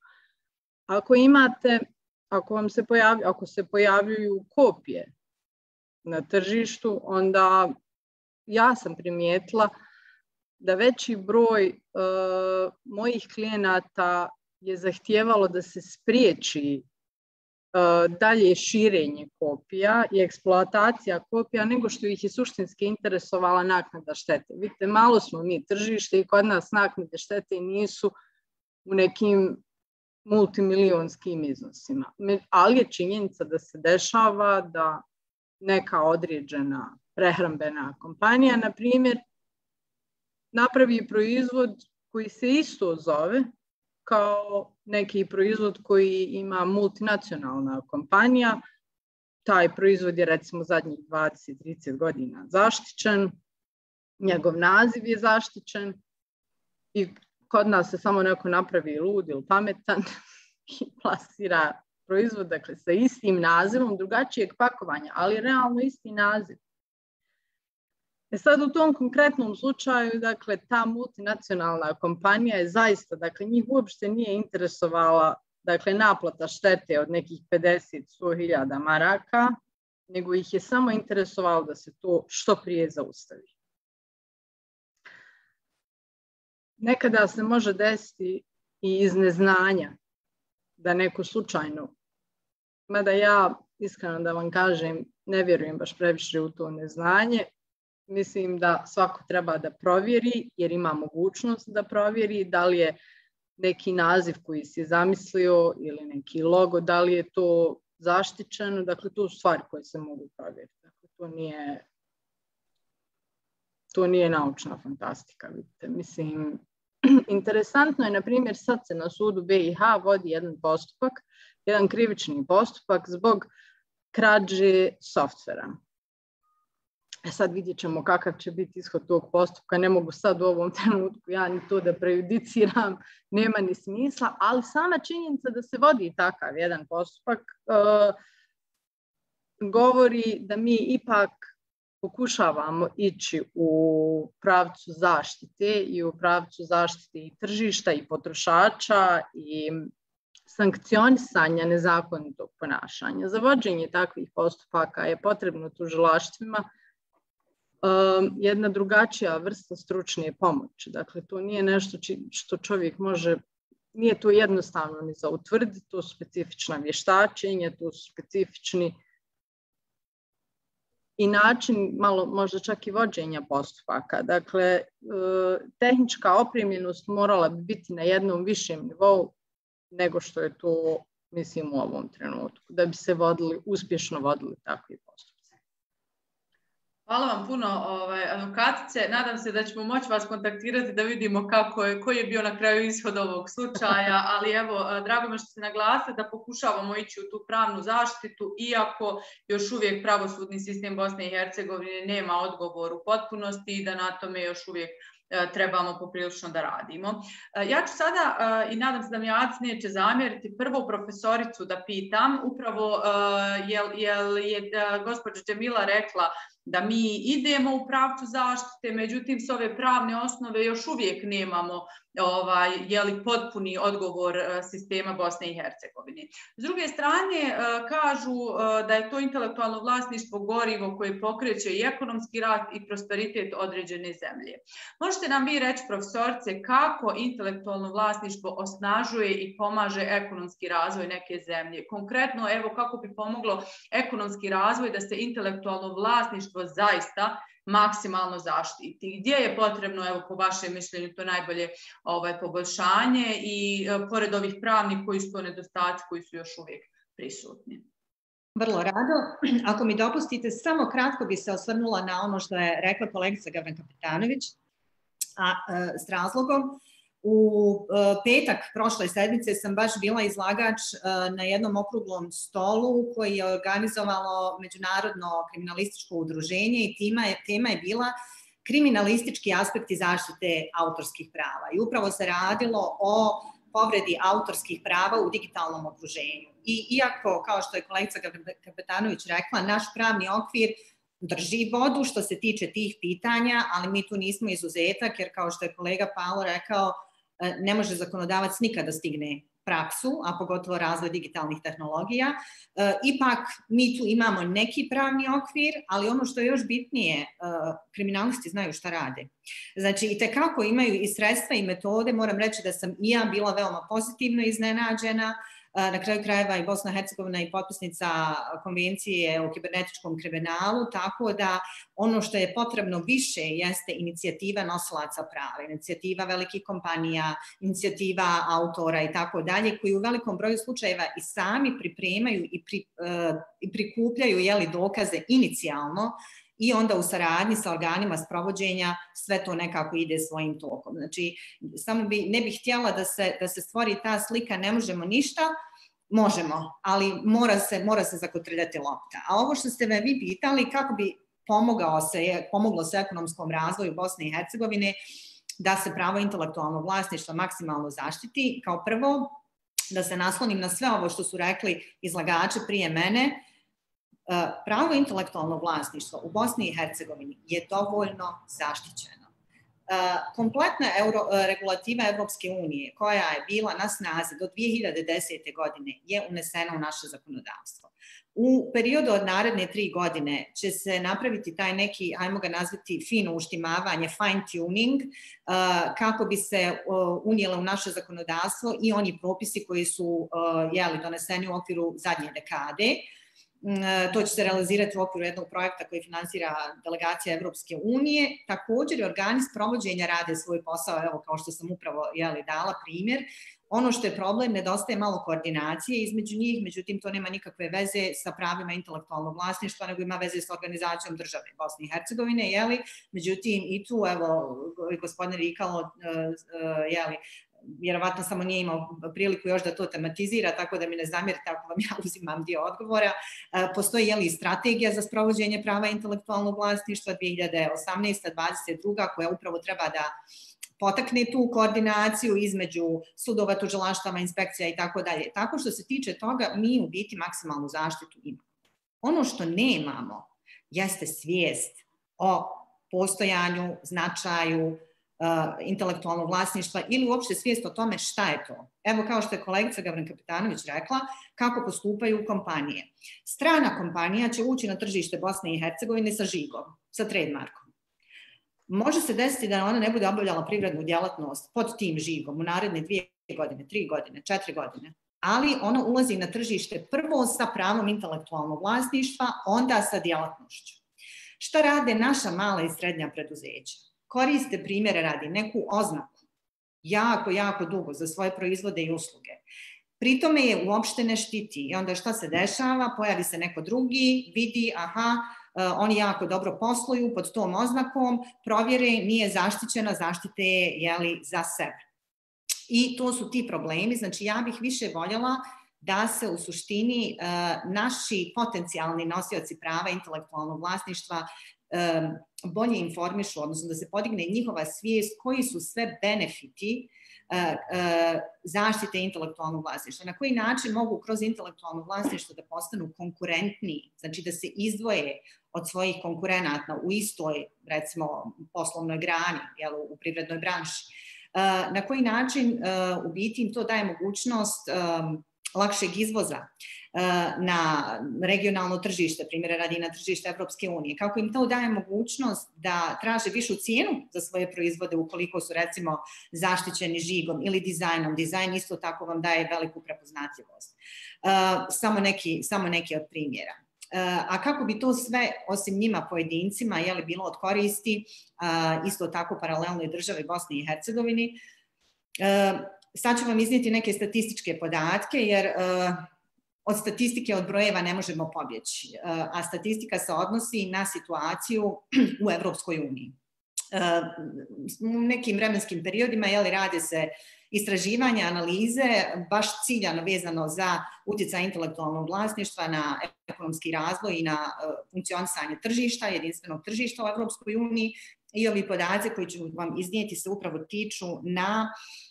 Ako se pojavljuju kopije na tržištu, onda ja sam primijetila da veći broj mojih klijenata je zahtijevalo da se spriječi dalje širenje kopija i eksploatacija kopija nego što ih je suštinski interesovala naknada štete. Vidite, malo smo mi tržište i kod nas naknade štete nisu u nekim multimilionskim iznosima. Ali je činjenica da se dešava da neka određena prehrambena kompanija, na primjer, napravi proizvod koji se isto zove kao neki proizvod koji ima multinacionalna kompanija. Taj proizvod je recimo zadnjih 20-30 godina zaštićen, njegov naziv je zaštićen i kod nas se samo neko napravi lud ili pametan i plasira proizvod, dakle, sa istim nazivom, drugačijeg pakovanja, ali realno isti naziv. Sad u tom konkretnom slučaju, dakle, ta multinacionalna kompanija je zaista, dakle, njih uopšte nije interesovala, dakle, naplata štete od nekih 50-100 hiljada maraka, nego ih je samo interesovalo da se to što prije zaustavi. Nekada se može desiti i iz neznanja da neko slučajno, mada ja, iskreno da vam kažem, ne vjerujem baš previše u to neznanje. Mislim da svako treba da provjeri, jer ima mogućnost da provjeri da li je neki naziv koji si je zamislio ili neki logo, da li je to zaštićeno. Dakle, to su stvari koje se mogu provjeriti. Dakle, to nije naučna fantastika, vidite. Mislim, interesantno je, na primjer, sad se na sudu BiH vodi jedan krivični postupak zbog krađe softvera. Sad vidjet ćemo kakav će biti ishod tog postupka. Ne mogu sad u ovom trenutku ja ni to da prejudiciram, nema ni smisla, ali sama činjenica da se vodi takav jedan postupak govori da mi ipak pokušavamo ići u pravcu zaštite i u pravcu zaštite i tržišta i potrošača i sankcionisanja nezakonitog ponašanja. Za vođenje takvih postupaka je potrebno tužilaštvima jedna drugačija vrsta stručne pomoći. Dakle, to nije nešto što čovjek može, nije to jednostavno ni za utvrditi, to su specifična vještačenja, to su specifični i način malo možda čak i vođenja postupaka. Dakle, tehnička opremljenost morala bi biti na jednom višem nivou nego što je to, mislim, u ovom trenutku, da bi se uspješno vodili takvi postupci. Hvala vam puno, advokatice. Nadam se da ćemo moći vas kontaktirati da vidimo koji je bio na kraju ishod ovog slučaja, ali evo, drago me što ste naglasili da pokušavamo ići u tu pravnu zaštitu, iako još uvijek pravosudni sistem Bosne i Hercegovine nema odgovor u potpunosti i da na tome još uvijek trebamo poprilično da radimo. Ja ću sada, i nadam se da mi Ac neće zamjeriti, prvo profesoricu da pitam, upravo je gospođa Džemila rekla da mi idemo u pravcu zaštite, međutim s ove pravne osnove još uvijek nemamo potpuni odgovor sistema Bosne i Hercegovine. S druge strane, kažu da je to intelektualno vlasništvo gorivo koje pokreće i ekonomski rast i prosperitet određene zemlje. Možete nam vi reći, profesorice, kako intelektualno vlasništvo osnažuje i pomaže ekonomski razvoj neke zemlje? Konkretno, evo, kako bi pomoglo ekonomski razvoj da se intelektualno vlasništvo zaista maksimalno zaštiti? Gdje je potrebno, evo, po vašem mišljenju, to najbolje poboljšanje i pored ovih pravnih, koji su to nedostaci koji su još uvijek prisutni? Vrlo rado. Ako mi dopustite, samo kratko bi se osvrnula na ono što je rekla kolegica Gavran Kapetanović, a s razlogom. U petak prošle sedmice sam baš bila izlagač na jednom okruglom stolu koji je organizovalo Međunarodno kriminalističko udruženje i tema je bila kriminalistički aspekti zaštite autorskih prava. I upravo se radilo o povredi autorskih prava u digitalnom okruženju. I iako, kao što je kolegica Kapetanović rekla, naš pravni okvir drži vodu što se tiče tih pitanja, ali mi tu nismo izuzetak, jer kao što je kolega Paolo rekao, ne može zakonodavac nikada stigne praksu, a pogotovo razvoj digitalnih tehnologija. Ipak mi tu imamo neki pravni okvir, ali ono što je još bitnije, kriminalisti znaju šta rade. Znači, itekako imaju i sredstva i metode. Moram reći da sam i ja bila veoma pozitivno iznenađena. Na kraju krajeva i Bosna i Hercegovina i potpisnica konvencije o kibernetičkom kriminalu, tako da ono što je potrebno više jeste inicijativa nosilaca prava, inicijativa velikih kompanija, inicijativa autora i tako dalje, koji u velikom broju slučajeva i sami pripremaju i prikupljaju dokaze inicijalno i onda u saradnji sa organima sprovođenja sve to nekako ide svojim tokom. Znači, samo ne bih htjela da se stvori ta slika, ne možemo ništa, možemo, ali mora se zakotrljati lopta. A ovo što ste me vi pitali, kako bi pomoglo se ekonomskom razvoju Bosne i Hercegovine da se pravo intelektualnog vlasništva maksimalno zaštiti, kao prvo da se naslonim na sve ovo što su rekli izlagači prije mene. Pravo intelektualnog vlasništva u Bosni i Hercegovini je dovoljno zaštićeno. Kompletna regulativa Evropske unije koja je bila na snazi do 2010. godine je unesena u naše zakonodavstvo. U periodu od naredne 3 godine će se napraviti taj neki, ajmo ga nazvati, fino uštimavanje, fine tuning, kako bi se unijele u naše zakonodavstvo i oni propisi koji su doneseni u okviru zadnje dekade. To će se realizirati u okviru jednog projekta koji finansira delegacija Evropske unije. Također, organi sprovođenja rade svoj posao, evo kao što sam upravo dala primjer. Ono što je problem, nedostaje malo koordinacije između njih, međutim to nema nikakve veze sa pravima intelektualnog vlasništva, nego ima veze sa organizacijom države Bosne i Hercegovine, međutim i tu, evo, gospodin Rikalo, vjerovatno samo nije imao priliku još da to tematizira, tako da mi ne zamjerite ako vam ja uzimam dio odgovora. Postoji i strategija za sprovođenje prava intelektualnog vlasništva 2018-2022 koja upravo treba da potakne tu koordinaciju između sudova, tužilaštava, inspekcija i tako dalje. Tako što se tiče toga, mi u biti maksimalnu zaštitu imamo. Ono što nemamo jeste svijest o postojanju, značaju intelektualnog vlasništva ili uopšte svijest o tome šta je to. Evo kao što je kolegica Gavran Kapetanović rekla, kako postupaju kompanije. Strana kompanija će ući na tržište Bosne i Hercegovine sa žigom, sa trademarkom. može se desiti da ona ne bude obavljala privrednu djelatnost pod tim žigom u naredne 2 godine, 3 godine, 4 godine, ali ona ulazi na tržište prvo sa pravom intelektualnog vlasništva, onda sa djelatnošću. Šta rade naša mala i srednja preduzeća? Koriste, primjere radi, neku oznaku jako dugo za svoje proizvode i usluge. Pri tome je uopšte ne štiti i onda šta se dešava? Pojavi se neko drugi, vidi, aha, oni jako dobro posluju pod tom oznakom, provjere, nije zaštićena, zaštite je za sebe. I to su ti problemi, znači ja bih više voljela da se u suštini naši potencijalni nosioci prava intelektualnog vlasništva bolje informišu, odnosno da se podigne njihova svijest koji su sve benefiti zaštite intelektualnog vlasništva. Na koji način mogu kroz intelektualno vlasništvo da postanu konkurentniji, znači da se izdvoje od svojih konkurenata u istoj, recimo, poslovnoj grani, u privrednoj branši. Na koji način u biti im to daje mogućnost lakšeg izvoza na regionalno tržište, primjera radi na tržište Evropske unije, kako im to daje mogućnost da traže višu cijenu za svoje proizvode ukoliko su recimo zaštićeni žigom ili dizajnom. Dizajn isto tako vam daje veliku prepoznatljivost. Samo neki od primjera. A kako bi to sve, osim njima pojedincima, bilo od koristi, isto tako paralelnoj državi Bosni i Hercegovini. Sad ću vam iznijeti neke statističke podatke, jer od statistike, od brojeva ne možemo pobjeći, a statistika se odnosi na situaciju u Evropskoj uniji. U nekim vremenskim periodima rade se istraživanja, analize, baš ciljano vezano za utjecaj intelektualnog vlasništva na ekonomski razvoj i na funkcionisanje tržišta, jedinstvenog tržišta u Evropskoj uniji. I ovi podaci koji ću vam iznijeti se upravo tiču na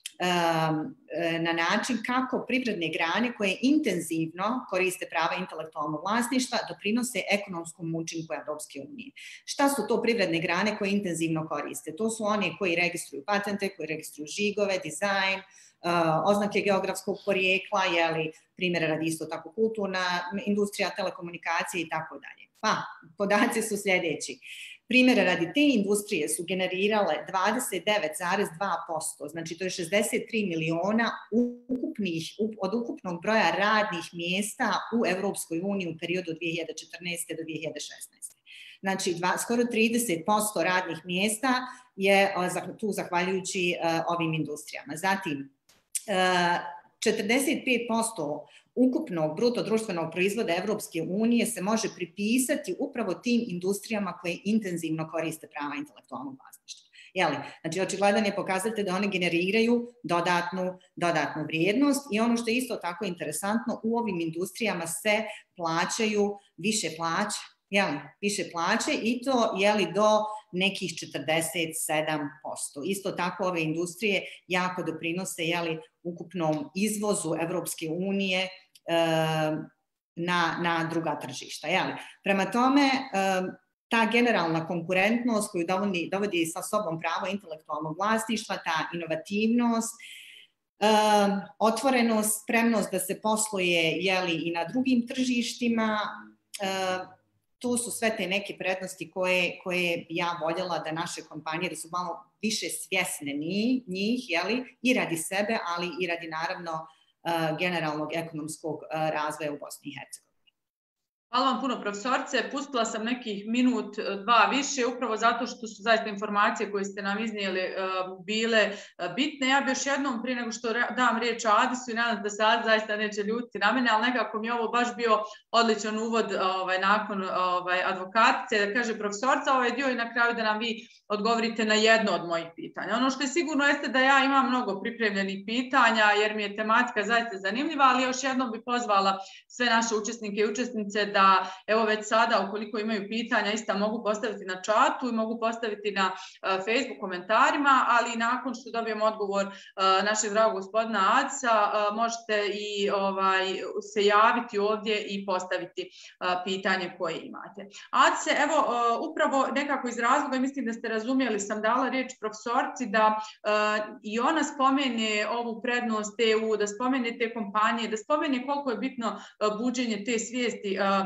način kako privredne grane koje intenzivno koriste prava intelektualnog vlasništva doprinose ekonomskom učinku Evropske unije. Šta su to privredne grane koje intenzivno koriste? To su one koji registruju patente, koji registruju žigove, dizajn, oznake geografskog porijekla, primjera radi isto tako kulturna industrija, telekomunikacije i tako dalje. Pa, podaci su sljedeći. Primjera radi, te industrije su generirale 29,2%, znači to je 63 miliona od ukupnog broja radnih mjesta u Evropskoj uniji u periodu 2014. do 2016. Znači, skoro 30% radnih mjesta je tu zahvaljujući ovim industrijama. Zatim, 45% ukupnog bruto društvenog proizvoda Evropske unije se može pripisati upravo tim industrijama koje intenzivno koriste prava intelektualnog vlasništva. Znači, očigledan je pokazatelj da one generiraju dodatnu vrijednost i ono što je isto tako interesantno, u ovim industrijama se plaćaju više plaće i to do nekih 47%. Isto tako ove industrije jako doprinose ukupnom izvozu Evropske unije na druga tržišta. Prema tome, ta generalna konkurentnost koju dovodi sa sobom pravo intelektualnog vlasništva, ta inovativnost, otvorenost, spremnost da se posluje i na drugim tržištima, to su sve te neke prednosti koje bi ja voljela da naše kompanije, da su malo više svjesne njih, i radi sebe, ali i radi naravno generalnog ekonomskog razvoja u Bosni i Hercegovini. Hvala vam puno, profesorice. Pustila sam nekih minut, 2 više, upravo zato što su zaista informacije koje ste nam iznijeli bile bitne. Ja bi još jednom, prije nego što dam riječ Adisu, i nadam se da se Adis zaista neće ljutiti na mene, ali nekako mi je ovo baš bio odličan uvod nakon advokatice, da kaže profesorica ovaj dio i na kraju da nam vi odgovorite na jedno od mojih pitanja. Ono što je sigurno jeste da ja imam mnogo pripremljenih pitanja, jer mi je tematika zaista zanimljiva, ali još jednom bi pozvala sve naše učesnike i učesnice da evo već sada, ukoliko imaju pitanja, ista mogu postaviti na čatu i mogu postaviti na Facebook komentarima, ali nakon što dobijemo odgovor našeg dragog gospodina Adisa, možete i se javiti ovdje i postaviti pitanje koje imate. Adise, evo, upravo nekako iz razloga, mislim da ste razumjeli, sam dala riječ profesorici da i ona spomene ovu prednost EU, da spomene te kompanije, da spomene koliko je bitno buđenje te svijesti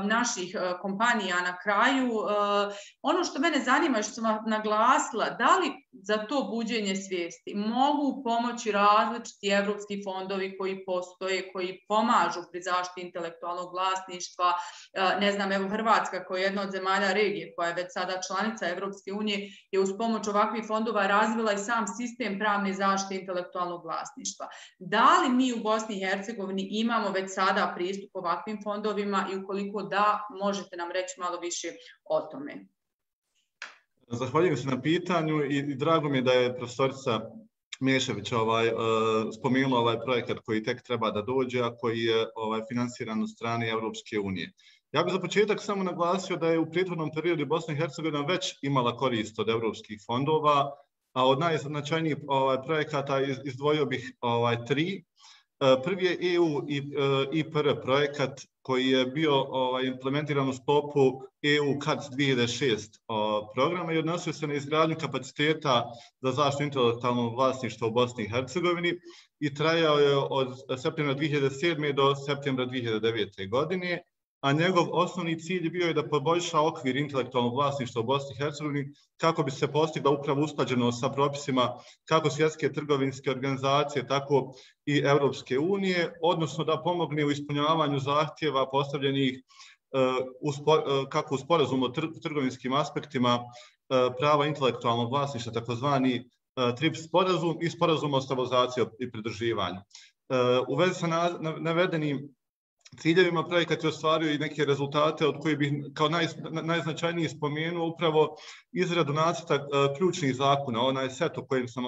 naših kompanija na kraju. Ono što mene zanima i što sam vam naglasila, da li za to buđenje svijesti mogu pomoći različiti evropski fondovi koji postoje, koji pomažu pri zaštiti intelektualnog vlasništva. Ne znam, evo Hrvatska koja je jedna od zemalja regije, koja je već sada članica Evropske unije, je uz pomoć ovakvih fondova razvila i sam sistem pravne zaštite intelektualnog vlasništva. Da li mi u Bosni i Hercegovini imamo već sada pristup ovakvim fondovima i ukoliko da, možete nam reći malo više o tome? Zahvaljujem se na pitanju i drago mi je da je profesorica Miješević spomenula ovaj projekat koji tek treba da dođe, a koji je finansiran od strane Evropske unije. Ja bih za početak samo naglasio da je u prethodnom periodu Bosna i Hercegovina već imala korist od evropskih fondova, a od najznačajnijih projekata izdvojio bih tri. Prvi je EU IPR projekat koji je bio implementiran u sklopu EU CADS 2006 programa i odnosio se na izgradnju kapaciteta za zaštitu intelektualnog vlasništva u Bosni i Hercegovini i trajao je od septembra 2007. do septembra 2009. godine, a njegov osnovni cilj bio je da poboljša okvir intelektualnog vlasništva u Bosni i Hercegovini kako bi se postigla upravo usklađenost sa propisima kako Svjetske trgovinske organizacije, tako i Evropske unije, odnosno da pomogne u ispunjavanju zahtjeva postavljenih kako u sporazumu o trgovinskim aspektima prava intelektualnog vlasništva, takozvani TRIPS sporazum i sporazum o stabilizaciji i pridruživanju. U vezi sa navedenim ciljevima projekat je ostvario i neke rezultate od kojih bih kao najznačajniji spomenuo upravo izradu nacrta ključnih zakona, onaj set o kojem sam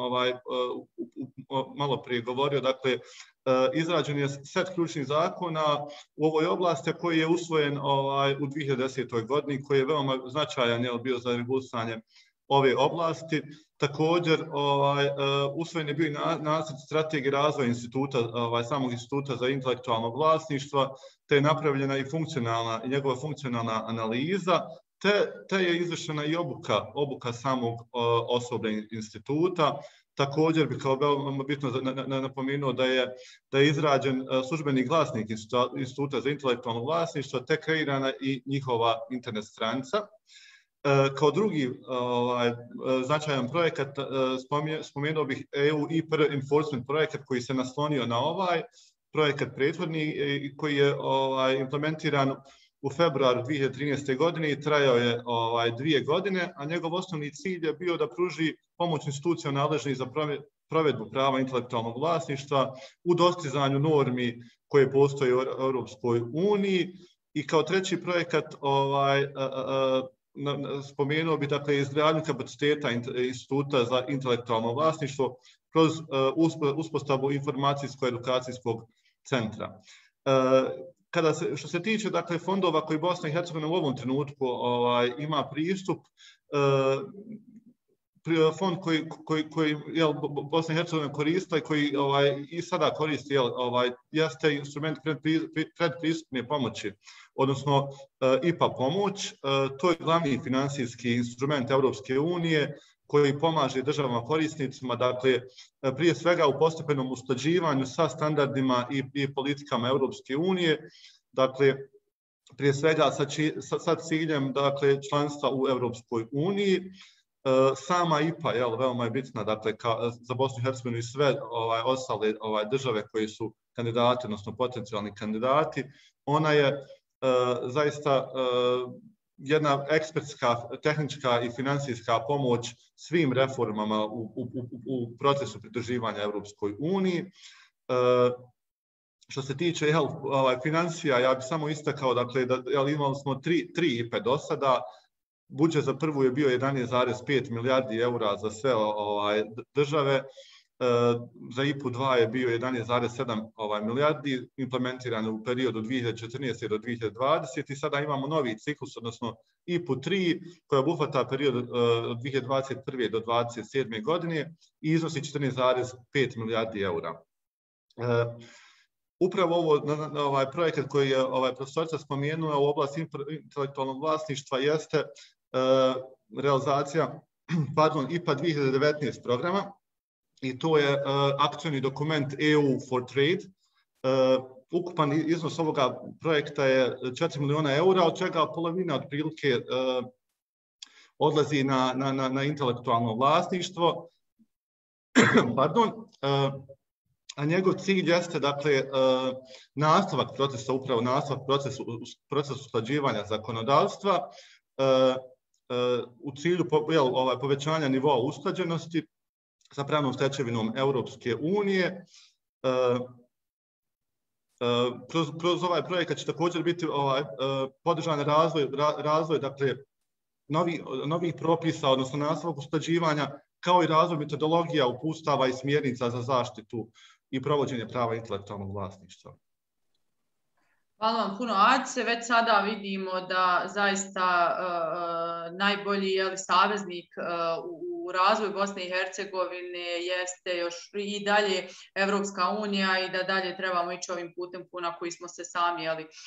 malo prije govorio, dakle izrađen je set ključnih zakona u ovoj oblasti koji je usvojen u 2010. godini, koji je veoma značajan bio za regulisanje ove oblasti. Također, usvojen je bio i nacrt strategije razvoja instituta, samog instituta za intelektualno vlasništvo, te je napravljena i njegova funkcionalna analiza, te je izvršena i obuka samog osoblja instituta. Također bih kao veoma bitno napomenuo da je izrađen službeni glasnik instituta za intelektualno vlasništvo, te kreirana i njihova internet stranica. Kao drugi značajan projekat spomenuo bih EU IPR Enforcement projekat koji se naslonio na ovaj projekat prethodni koji je implementiran u februaru 2013. godine i trajao je 2 godine, a njegov osnovni cilj je bio da pruži pomoć institucija nadležnih za provedbu prava intelektualnog vlasništva u dostizanju normi koje postoje u Europskoj uniji. I kao treći projekat spomenuo bi izgradnju kapaciteta instituta za intelektualno vlasništvo kroz uspostavu informacijsko-edukacijskog centra. Što se tiče fondova koji Bosna i Hercegovina u ovom trenutku ima pristup, fond koji Bosna i Hercegovina koristila i koji i sada koristi jeste instrument predpristupne pomoći, odnosno IPA pomoć. To je glavni finansijski instrument Evropske unije koji pomaže državama korisnicima, prije svega u postepenom usklađivanju sa standardima i politikama Evropske unije, prije svega sa ciljem članstva u Evropskoj uniji. Sama IPA veoma je bitna za Bosnu i Hercegovinu i sve ostale države koji su kandidati, odnosno potencijalni kandidati. Ona je zaista jedna ekspertska, tehnička i finansijska pomoć svim reformama u procesu pridruživanja Evropskoj uniji. Što se tiče financija, ja bih samo istakao da imali smo tri IPE do sada. Budžet za prvu je bio 11,5 milijardi eura za sve države. Za IPU 2 je bio 11,7 milijardi, implementiran u periodu 2014. do 2020. I sada imamo novi ciklus, odnosno IPU 3, koja obuhvata period od 2021. do 2027. godine i iznosi 14,5 milijardi eura. Upravo ovaj projekat koji je profesorica spomenula u oblasti intelektualnog vlasništva jeste realizacija IPA 2019 programa i to je akcioni dokument EU for Trade. ukupan iznos ovoga projekta je 4 miliona eura, od čega polovina otprilike odlazi na intelektualno vlasništvo. Pardon. A njegov cilj jeste, dakle, nastavak procesa, upravo nastavak procesa usklađivanja zakonodavstva u cilju povećanja nivoa usklađenosti sa pravnom stečevinom Europske unije. Kroz ovaj projekat će također biti podržan razvoj dakle, novih propisa, odnosno nastavak usklađivanja, kao i razvoj metodologija, uputstava i smjernica za zaštitu i provođenje prava intelektualnog vlasništva. Hvala vam puno, Ace. Već sada vidimo da zaista najbolji saveznik u razvoju Bosne i Hercegovine jeste još i dalje Evropska unija i da dalje trebamo ići ovim putem na koji smo se sami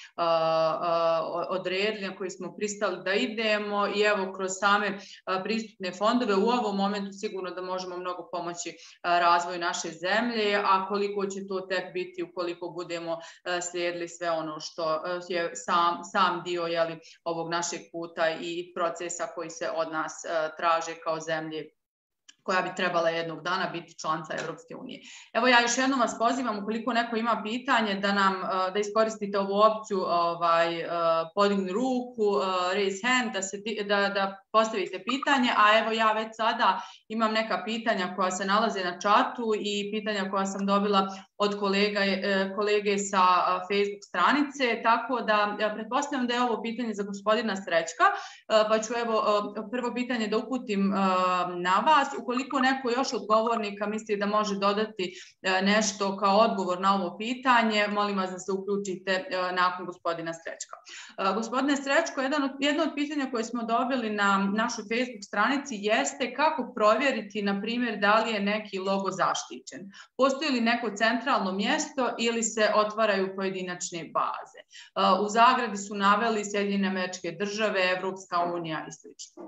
odredili, na koji smo pristali da idemo i evo kroz same pristupne fondove u ovom momentu sigurno da možemo mnogo pomoći razvoju naše zemlje, a koliko će to tek biti ukoliko budemo slijedili sve ono što je sam dio ovog našeg puta i procesa koji se od nas traže kao zemlje koja bi trebala jednog dana biti članica Evropske unije. Evo ja još jednom vas pozivam, ukoliko neko ima pitanje, da iskoristite ovu opciju podigni ruku, raise hand, da postavite pitanje, a evo ja već sada imam neka pitanja koja se nalaze na čatu i pitanja koja sam dobila od kolege sa Facebook stranice, tako da pretpostavljam da je ovo pitanje za gospodina Srećka, pa ću evo prvo pitanje da uputim na vas. Ukoliko neko još od govornika misli da može dodati nešto kao odgovor na ovo pitanje, molim vas da se uključite nakon gospodina Srećka. Gospodine Srećko, jedno od pitanja koje smo dobili na našoj Facebook stranici jeste kako provjeriti, na primjer, da li je neki logo zaštićen. Postoji li neko centralno mjesto ili se otvaraju pojedinačne baze? U zagradi su naveli Sjedinjene Američke Države, Evropska unija i sl.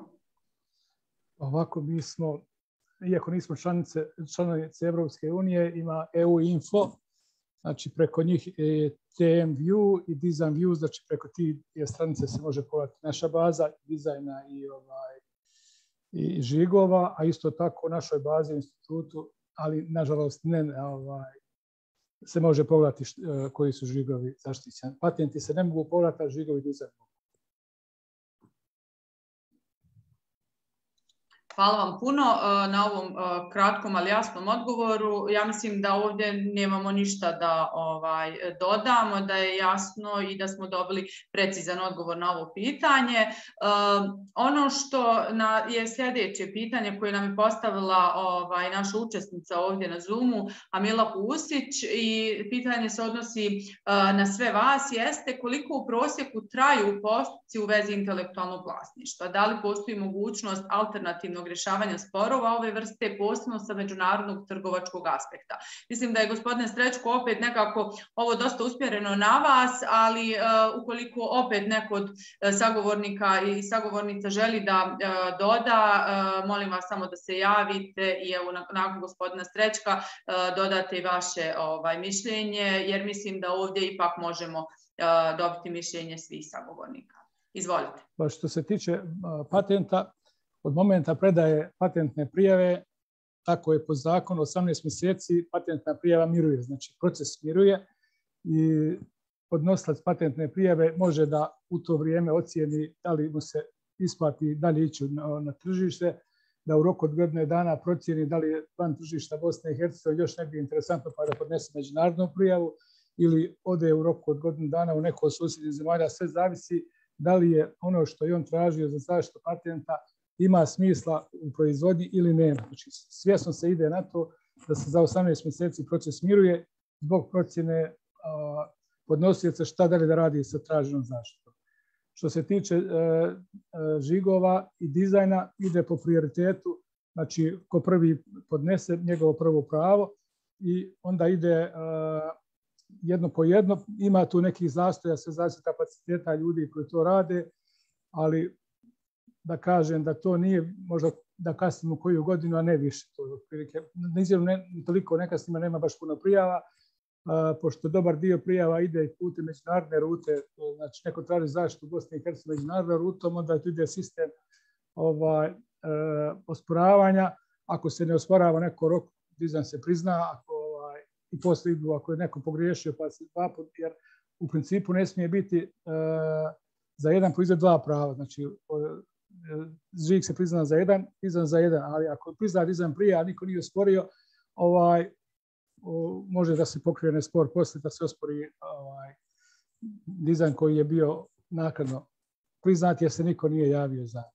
Ovako mi smo, iako nismo članice Evropske unije, ima EU Info, znači preko njih je TM View i Design View, znači preko tih stranice se može pogledati naša baza dizajna i žigova, a isto tako u našoj bazi u institutu, ali nažalost ne se može pogledati koji su žigovi zaštićeni. Patenti se ne mogu pogledati, a žigovi dizajn. Hvala vam puno na ovom kratkom, ali jasnom odgovoru. Ja mislim da ovdje nemamo ništa da dodamo, da je jasno i da smo dobili precizan odgovor na ovo pitanje. Ono što je sljedeće pitanje koje nam je postavila naša učesnica ovdje na Zoomu, Amila Husić, i pitanje se odnosi na sve vas, jeste koliko u prosjeku traju postupci u vezi intelektualnog vlasništva? Da li postoji mogućnost alternativnog rješavanja sporova ove vrste, posebno sa međunarodnog trgovačkog aspekta? Mislim da je gospodin Srećko opet nekako ovo dosta usmjereno na vas, ali ukoliko opet neko od sagovornika i sagovornica želi da doda, molim vas samo da se javite i evo nakon gospodina Srećka dodate i vaše mišljenje, jer mislim da ovdje ipak možemo dobiti mišljenje svih sagovornika. Izvolite. Pa što se tiče patenta, od momenta predaje patentne prijave, tako je po zakonu 18 mjeseci patentna prijava miruje, znači proces miruje i podnosilac patentne prijave može da u to vrijeme ocijeni da li mu se isplati dalje ići na tržište, da u roku od godine dana procijeni da li je van tržišta Bosne i Hercegovine još negdje interesantno pa da podnese međunarodnu prijavu ili ode u roku od godinu dana u neko od susjednih zemalja. Sve zavisi da li je ono što je on tražio za zaštitu patenta ima smisla u proizvodnji ili nema. Znači, svjesno se ide na to da se za 18 mjeseci proces miruje zbog procjene podnosioca šta dalje da radi sa traženom zaštitom. Što se tiče žigova i dizajna, ide po prioritetu, znači ko prvi podnese njegovo prvo pravo i onda ide jedno po jedno. Ima tu nekih zastoja, sve zavisi kapaciteta ljudi koji to rade, ali da kažem da to nije možda da kasnimo koju godinu, a ne više. To otprilike, ne toliko neka s njima nema baš puno prijava, pošto dobar dio prijava ide putem međunarodne rute, znači neko traži zaštitu u Bosni i Hercegovini međunarodnom rutom, onda tu ide sistem osporavanja. Ako se ne osporava neko rok, dizajn se prizna, i poslije idu ako je neko pogriješio, pa se dva put, jer u principu ne smije biti za jedan proizvod dva prava. Znači, žig se prizna za jedan, dizajn za jedan, ali ako prizna dizajn prije, a niko nije osporio, može da se pokrene spor poslije, da se ospori dizajn koji je bio naknadno priznat jer se niko nije javio za.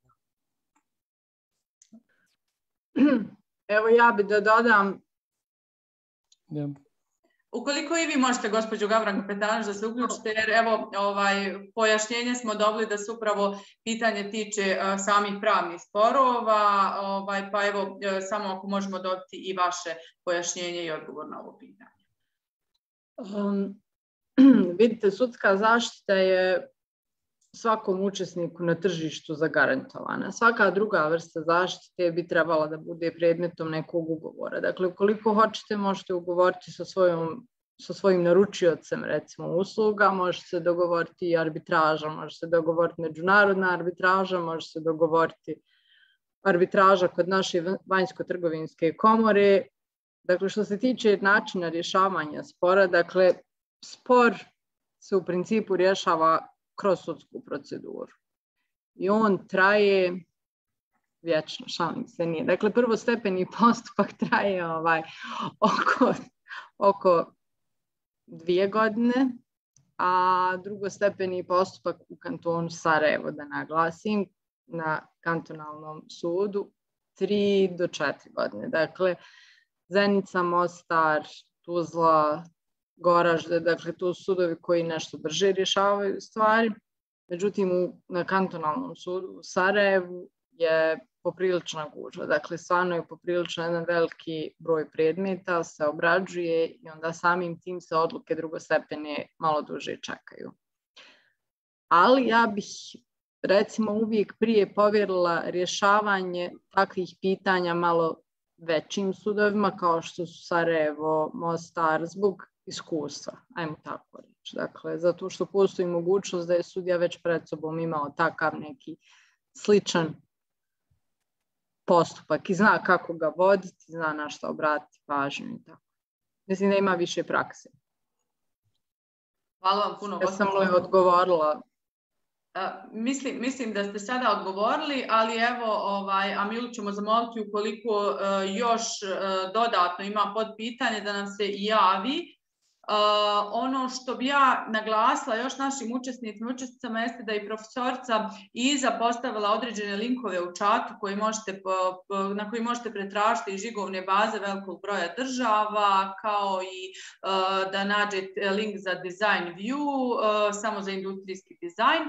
Evo ja bih da dodam. Ukoliko i vi možete, gospođo Gavranko-Petanović, da se uključite, jer evo pojašnjenje smo dobili da se upravo pitanje tiče samih pravnih sporova, pa evo samo ako možemo dobiti i vaše pojašnjenje i odgovor na ovo pitanje. Vidite, sudska zaštita je svakom učesniku na tržištu zagarantovana. Svaka druga vrsta zaštite bi trebala da bude predmetom nekog ugovora. Dakle, ukoliko hoćete, možete ugovoriti sa svojim naručiocem, recimo usluga, možete se dogovoriti i arbitraža, možete se dogovoriti međunarodna arbitraža, možete se dogovoriti arbitraža kod naše vanjsko-trgovinske komore. Dakle, što se tiče načina rješavanja spora, dakle, spor se u principu rješava kroz sudsku proceduru. I on traje vječno, šalim se, nije. Dakle, prvostepeni postupak traje oko 2 godine, a drugostepeni postupak u kantonu Sarajevo, da naglasim, na kantonalnom sudu 3 do 4 godine. Dakle, Zenica, Mostar, Tuzla, Goražde, dakle tu su sudovi koji nešto brže rješavaju stvari. Međutim, na kantonalnom sudu u Sarajevu je poprilična gužva. Dakle, stvarno je poprilično jedan veliki broj predmeta se obrađuje i onda samim tim se odluke drugostepene malo duže čekaju. Ali ja bih recimo uvijek prije povjerila rješavanje takvih pitanja malo većim sudovima kao što su Sarajevo, Mostar, zbog iskustva, ajmo tako reći. Dakle, zato što postoji mogućnost da je sudija već pred sobom imao takav neki sličan postupak i zna kako ga voditi, zna na što obratiti pažnju i tako. Mislim da ima više prakse. Hvala vam puno. Ja sam li odgovorila? Mislim da ste sada odgovorili, ali evo, Amilu ćemo zamoliti ukoliko još dodatno ima podpitanje da nam se javi. Ono što bi ja naglasila još našim učesnicima i učesnicama jeste da je profesorica Iza postavila određene linkove u čatu na koji možete pretražiti i žigovne baze velikog broja država, kao i da nađete link za Design View, samo za industrijski dizajn.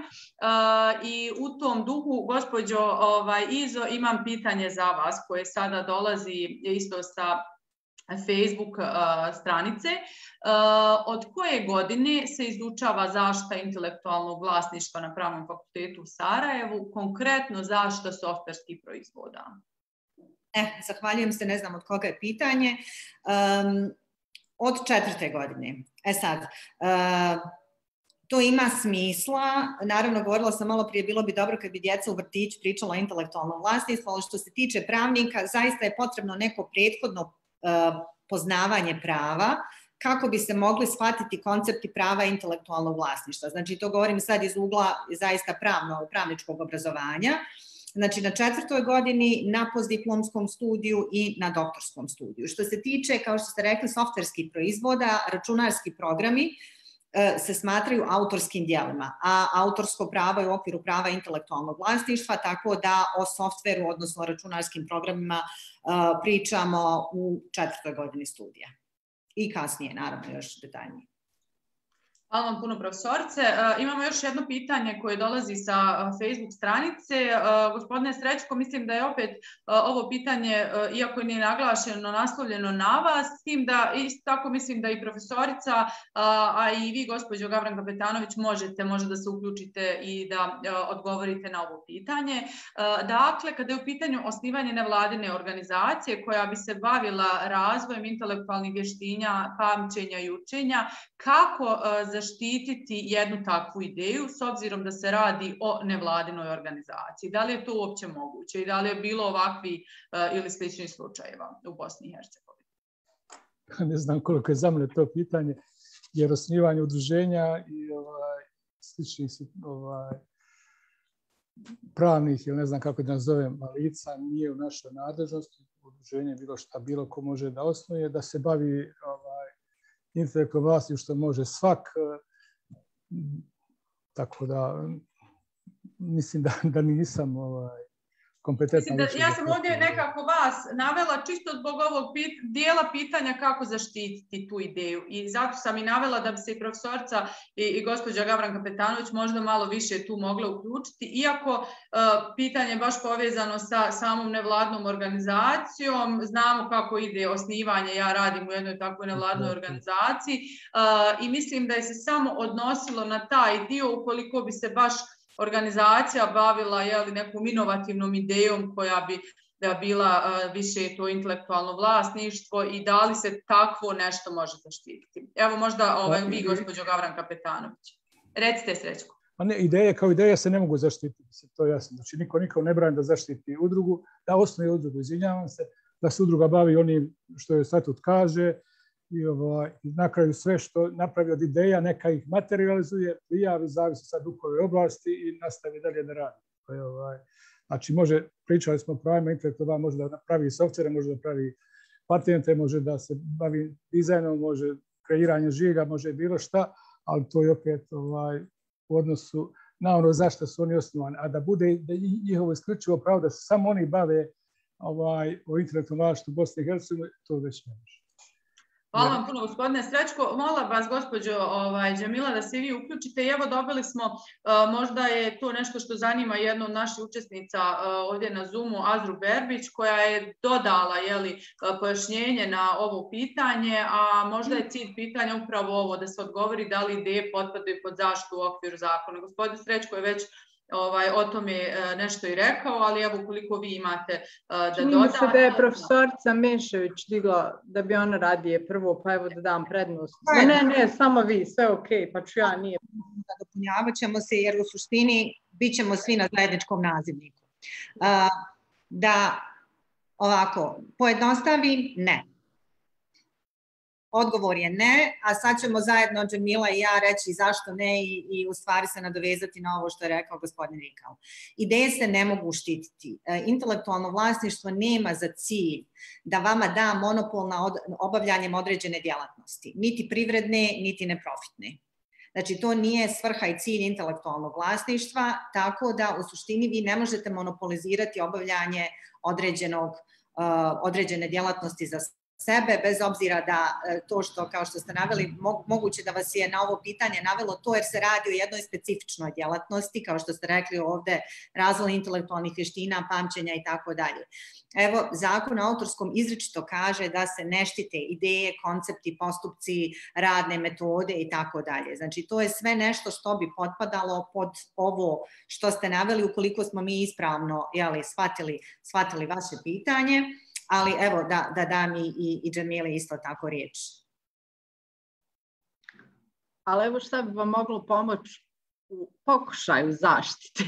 I u tom duhu, gospođo Izo, imam pitanje za vas koje sada dolazi isto sa Facebook stranice. Od koje godine se izučava zaštita intelektualnog vlasništva na Pravnom fakultetu u Sarajevu, konkretno zaštita softverskih proizvoda? Zahvaljujem se, ne znam od koga je pitanje. Od 4. godine. Sad, to ima smisla. Naravno, govorila sam malo prije, bilo bi dobro kad bi djeca u vrtiću pričala o intelektualnom vlasništvu, ali što se tiče pravnika, zaista je potrebno neko prethodno poznavanje prava kako bi se mogli shvatiti koncepti prava intelektualnog vlasništva. Znači, to govorim sad iz ugla zaista pravničkog obrazovanja. Znači, na 4. godini, na postdiplomskom studiju i na doktorskom studiju. Što se tiče, kao što ste rekli, softverskih proizvoda, računarski programi se smatraju autorskim djelima, a autorsko pravo je u okviru prava intelektualnog vlasništva, tako da o softveru, odnosno računarskim programima, pričamo u 4. godini studija. I kasnije, naravno, još detaljnije. Hvala vam puno, profesorice. Imamo još jedno pitanje koje dolazi sa Facebook stranice. Gospodine Srećko, mislim da je opet ovo pitanje, iako nije naglašeno, naslovljeno na vas, s tim da isto tako mislim da i profesorica, a i vi, gospođo Gavranka Petanović, može da se uključite i da odgovorite na ovo pitanje. Dakle, kada je u pitanju osnivanje nevladine organizacije koja bi se bavila razvojem intelektualnih vještina, pamćenja i učenja, kako zaštititi jednu takvu ideju s obzirom da se radi o nevladinoj organizaciji? Da li je to uopće moguće i da li je bilo ovakvi ili sličnih slučajeva u Bosni i Hercegovini? Ne znam koliko je za mene to pitanje, jer osnivanje udruženja i sličnih pravnih ili ne znam kako da nazovem lica nije u našoj nadležnosti. Udruženje bilo šta bilo ko može da osnuje, da se bavi intelektualnom vlasništvom što može svak. Tako da mislim da nisam kompetentan. Ja sam ovdje nekako vas navela čisto zbog ovog dijela pitanja kako zaštititi tu ideju. I zato sam i navela da bi se i profesorica i gospođa Gavranka Petanović možda malo više tu mogla uključiti. Iako pitanje je baš povezano sa samom nevladnom organizacijom, znamo kako ide osnivanje, ja radim u jednoj takvoj nevladnoj organizaciji i mislim da je se samo odnosilo na taj dio ukoliko bi se baš organizacija bavila nekom inovativnom idejom koja bi bila više to intelektualno vlasništvo i da li se takvo nešto može zaštititi. Evo možda vi, gospođo Gavranka Petanović. Recite, Srećko. Ideje kao ideje se ne mogu zaštititi, to je jasno. Znači niko nikom ne brani da zaštiti udrugu, da osnuje udrugu, izvinjavam se, da se udruga bavi onim što je statut kaže, i na kraju sve što napravi od ideja neka ih materializuje, prijavi, zavisi sad u kojoj oblasti i nastavi dalje da radi. Znači pričali smo o pravima intelektualnog, može da napravi softvere, može da pravi patente, može da se bavi dizajnom, može kreiranje žiga, može bilo šta, ali to je opet u odnosu na ono zašto su oni osnovani. A da bude njihovo isključivo pravo da se samo oni bave o intelektualnom vlasništvu Bosne i Hercegovine, to već ne može. Hvala vam puno, gospodine Srećko. Mola vas, gospođo Džemila, da se vi uključite. I evo dobili smo, možda je to nešto što zanima jednu od naših učesnica ovdje na Zoomu, Azru Berbić, koja je dodala pojašnjenje na ovo pitanje, a možda je cilj pitanja upravo ovo, da se odgovori da li ideje potpadaju pod zaštitu u okviru zakona. Gospodin Srećko je već o tome nešto i rekao, ali evo ukoliko vi imate da dodate. Čini se da je profesorica Mešević digla da bi ona radije prvo, pa evo da dam prednost. Ne, samo vi, sve ok, pa ću ja nije. Dopunjavat ćemo se jer u suštini bit ćemo svi na zajedničkom nazivniku. Da ovako, pojednostavim, ne. Odgovor je ne, a sad ćemo zajedno Džemila i ja reći zašto ne i u stvari se nadovezati na ovo što je rekao gospodin Rikal. Ideje se ne mogu štititi. Intelektualno vlasništvo nema za cilj da vama da monopol na obavljanjem određene djelatnosti, niti privredne, niti neprofitne. Znači, to nije svrha i cilj intelektualnog vlasništva, tako da u suštini vi ne možete monopolizirati obavljanje određene djelatnosti za sebe, bez obzira da to što, kao što ste naveli, moguće da vas je na ovo pitanje navelo to jer se radi o jednoj specifičnoj djelatnosti, kao što ste rekli ovde, razvoj intelektualnih vještina, pamćenja i tako dalje. Evo, zakon o autorskom izričito kaže da se ne štite ideje, koncepti, postupci, radne metode i tako dalje. Znači, to je sve nešto što bi potpadalo pod ovo što ste naveli, ukoliko smo mi ispravno shvatili vaše pitanje. Ali evo da dam i Džemili isto tako riječ. Ali evo šta bi vam moglo pomoći u pokušaju zaštite.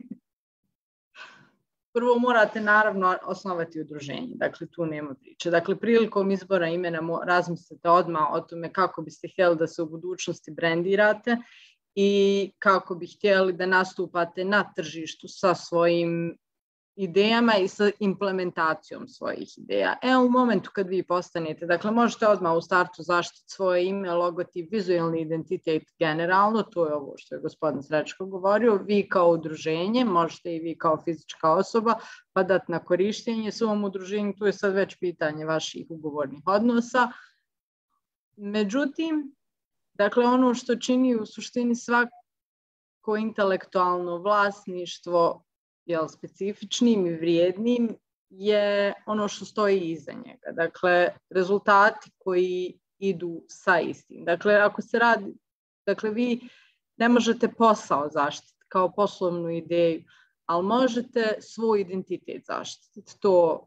Prvo morate naravno osnovati udruženje, dakle tu nema priče. Dakle, prilikom izbora imena razmislite odmah o tome kako biste htjeli da se u budućnosti brendirate i kako bi htjeli da nastupate na tržištu sa svojim idejama i sa implementacijom svojih ideja. U momentu kad vi postanete, dakle možete odmah u startu zaštiti svoje ime, logotip, vizualni identitet generalno, to je ovo što je gospodin Srećko govorio, vi kao udruženje, možete i vi kao fizička osoba, pa dati na korištenje svom udruženju, tu je sad već pitanje vaših ugovornih odnosa. Međutim, Dakle, ono što čini u suštini svako intelektualno vlasništvo specifičnim i vrijednim je ono što stoji iza njega. Dakle, rezultati koji idu sa istim. Dakle, ako se radi, vi ne možete posao zaštiti kao poslovnu ideju, ali možete svoj identitet zaštititi. To,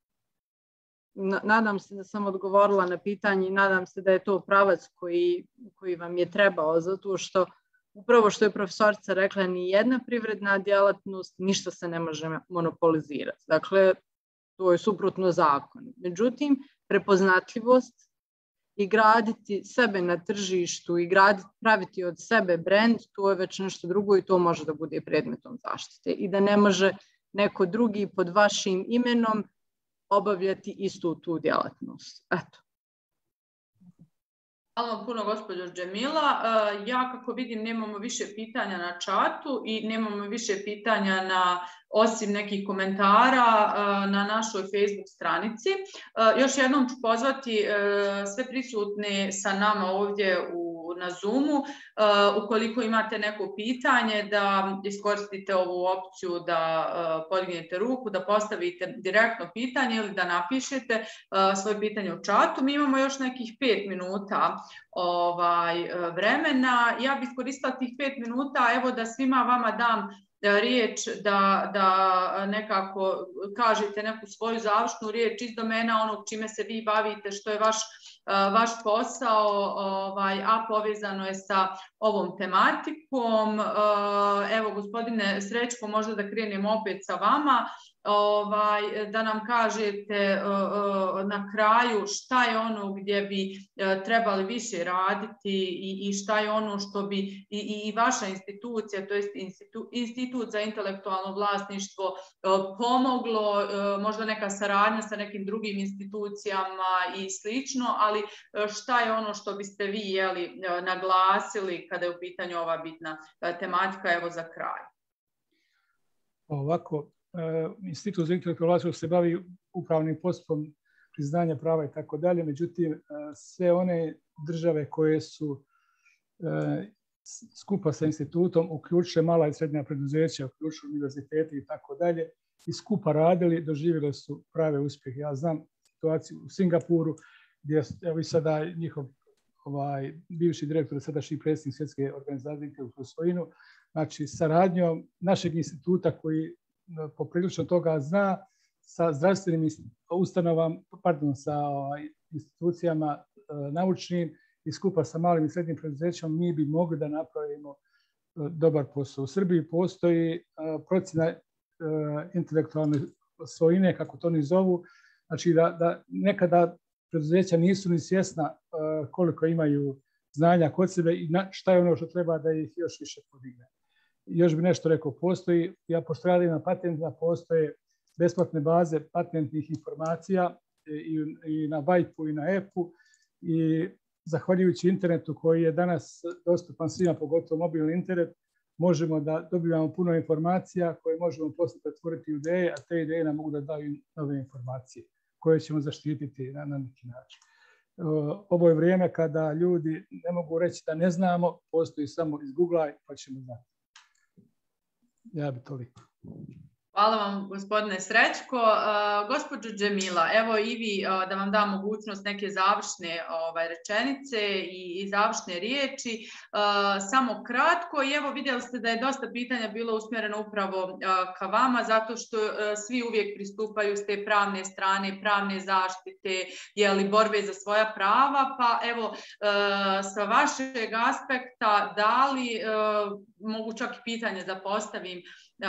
nadam se da sam odgovorila na pitanje i nadam se da je to pravac koji vam je trebao, zato što upravo što je profesorica rekla, ni jedna privredna djelatnost, ništa se ne može monopolizirati. Dakle, to je suprotno zakonu. Međutim, prepoznatljivost i graditi sebe na tržištu i praviti od sebe brand, to je već nešto drugo i to može da bude predmetom zaštite. I da ne može neko drugi pod vašim imenom obavljati istu tu djelatnost. Eto. Hvala vam puno, gospođo Džemila. Ja, kako vidim, nemamo više pitanja na čatu i nemamo više pitanja osim nekih komentara na našoj Facebook stranici. Još jednom ću pozvati sve prisutne sa nama ovdje na Zoomu. Ukoliko imate neko pitanje, da iskoristite ovu opciju da podignete ruku, da postavite direktno pitanje ili da napišete svoje pitanje u čatu. Mi imamo još nekih 5 minuta vremena. Ja bih iskoristila tih 5 minuta, evo da svima vama dam riječ da nekako kažete neku svoju završnu riječ iz domena onog čime se vi bavite, što je vaš posao, a povezano je sa ovom tematikom. Evo, gospodine Srećko, možda da krenemo opet sa vama, da nam kažete na kraju šta je ono gdje bi trebali više raditi i šta je ono što bi i vaša institucija, to jest Institut za intelektualno vlasništvo, pomoglo, možda neka saradnja sa nekim drugim institucijama i slično, ali šta je ono što biste vi naglasili kada je u pitanju ova bitna tematika, evo za kraj. Ovako, Institut za intelektualno vlasništvo se bavi upravnim postupkom priznanja prava i tako dalje, međutim, sve one države koje su skupa sa institutom uključile mala i srednja preduzeća, uključile univerzitete i tako dalje, i skupa radili, doživjeli su prave uspjehe. Ja znam situaciju u Singapuru, gdje evo i sada njihov bivši direktor, sadašnji predsjednik Svjetske organizacije u svojinu, znači saradnjom našeg instituta koji poprilično toga zna sa zdravstvenim ustanovama, sa institucijama naučnim i skupa sa malim i srednjim preduzećom mi bi mogli da napravimo dobar posao. U Srbiji postoji procjena intelektualne svojine, kako to oni zovu, znači da nekada preduzeća nisu ni svjesna koliko imaju znanja kod sebe i šta je ono što treba da ih još više podigne. Još bi nešto rekao, postoji, ja pošto radim na patentima, postoje besplatne baze patentnih informacija i na Vajpu i na EPU i zahvaljujući internetu koji je danas dostupan svima, pogotovo mobilni internet, možemo da dobivamo puno informacija koje možemo poslije pretvoriti u ideje, a te ideje nam mogu da daju nove informacije koje ćemo zaštititi na neki način. Ovo je vrijeme kada ljudi ne mogu reći da ne znamo, postoji samo iz Google pa ćemo znati. Ja bi toliko. Hvala vam, gospodine Srećko. Gospođo Džemila, evo i vi da vam dam mogućnost neke završne rečenice i završne riječi. Samo kratko, i evo vidjeli ste da je dosta pitanja bilo usmjereno upravo ka vama, zato što svi uvijek pristupaju s te pravne strane, pravne zaštite, borbe za svoja prava, pa evo sa vašeg aspekta, da li, mogu čak i pitanje da postavim,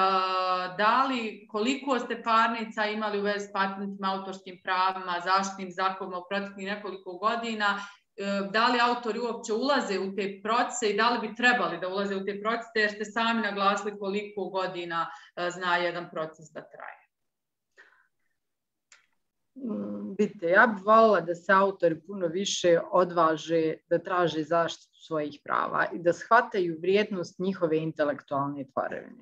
koliko ste parnica imali u vezi s patentima, autorskim pravima, zaštitnim zakonima u proteklih nekoliko godina, da li autori uopće ulaze u te procese i da li bi trebali da ulaze u te procese, jer ste sami naglasili koliko godina zna jedan proces da traje. Vidite, ja bih voljela da se autori puno više odvaže da traže zaštitu svojih prava i da shvataju vrijednost njihove intelektualne tvorevine.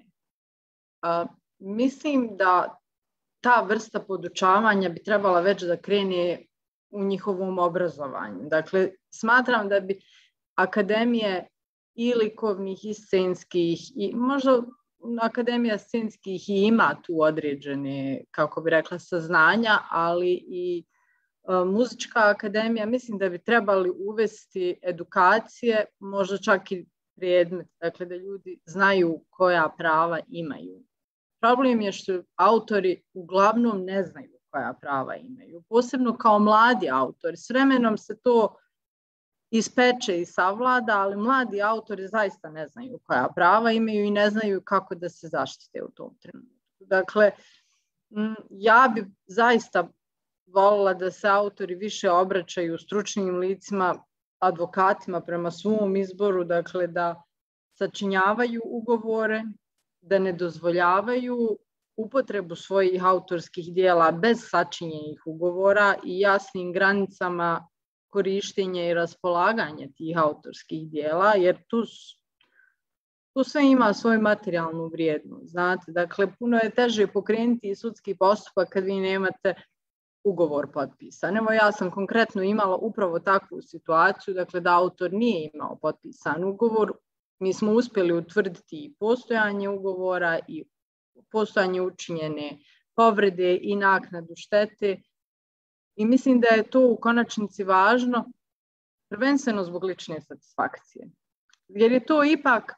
Mislim da ta vrsta podučavanja bi trebala već da krene u njihovom obrazovanju. Dakle, smatram da bi akademije i likovnih i scenskih, i možda akademija scenskih i ima tu određene, kako bi rekla, saznanja, ali i muzička akademija, mislim da bi trebali uvesti edukacije, možda čak i predmet, dakle da ljudi znaju koja prava imaju. Problem je što autori uglavnom ne znaju koja prava imaju, posebno kao mladi autori. S vremenom se to ispeče i savlada, ali mladi autori zaista ne znaju koja prava imaju i ne znaju kako da se zaštite u tom trenutku. Dakle, ja bi zaista voljela da se autori više obraćaju stručnim licima, advokatima prema svom izboru, dakle da sačinjavaju ugovore, da ne dozvoljavaju upotrebu svojih autorskih dijela bez sačinjenih ugovora i jasnim granicama korištenja i raspolaganja tih autorskih dijela, jer tu sve ima svoju materijalnu vrijednost. Znate, dakle, puno je teže pokrenuti sudski postupak kad vi nemate ugovor potpisan. Evo, ja sam konkretno imala upravo takvu situaciju, dakle da autor nije imao potpisan ugovor. Mi smo uspjeli utvrditi i postojanje ugovora i postojanje učinjene povrede i naknadu štete. I mislim da je to u konačnici važno, prvenstveno zbog lične satisfakcije. Jer je to ipak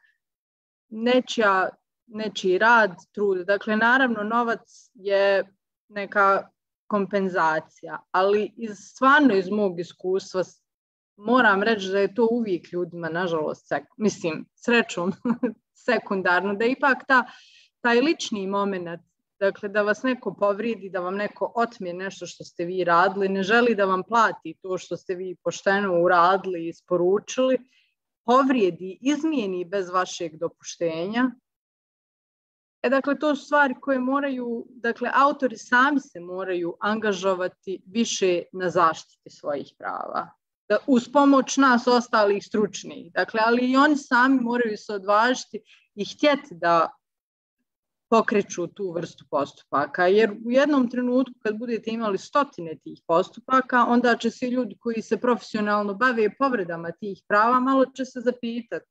nečiji rad, trud. Dakle, naravno, novac je neka kompenzacija, ali stvarno iz mog iskustva moram reći da je to uvijek ljudima, nažalost, srećom, sekundarno, da ipak taj lični moment, dakle da vas neko povrijedi, da vam neko otme nešto što ste vi radili, ne želi da vam plati to što ste vi pošteno uradili i isporučili, povrijedi, izmijeni bez vašeg dopuštenja. Dakle, to su stvari koje moraju, dakle, autori sami se moraju angažovati više na zaštiti svojih prava. Uz pomoć nas ostalih stručnih. Dakle, ali i oni sami moraju se odvažiti i htjeti da pokreću tu vrstu postupaka. Jer u jednom trenutku kad budete imali stotine tih postupaka, onda će svi ljudi koji se profesionalno bave povredama tih prava malo će se zapitati.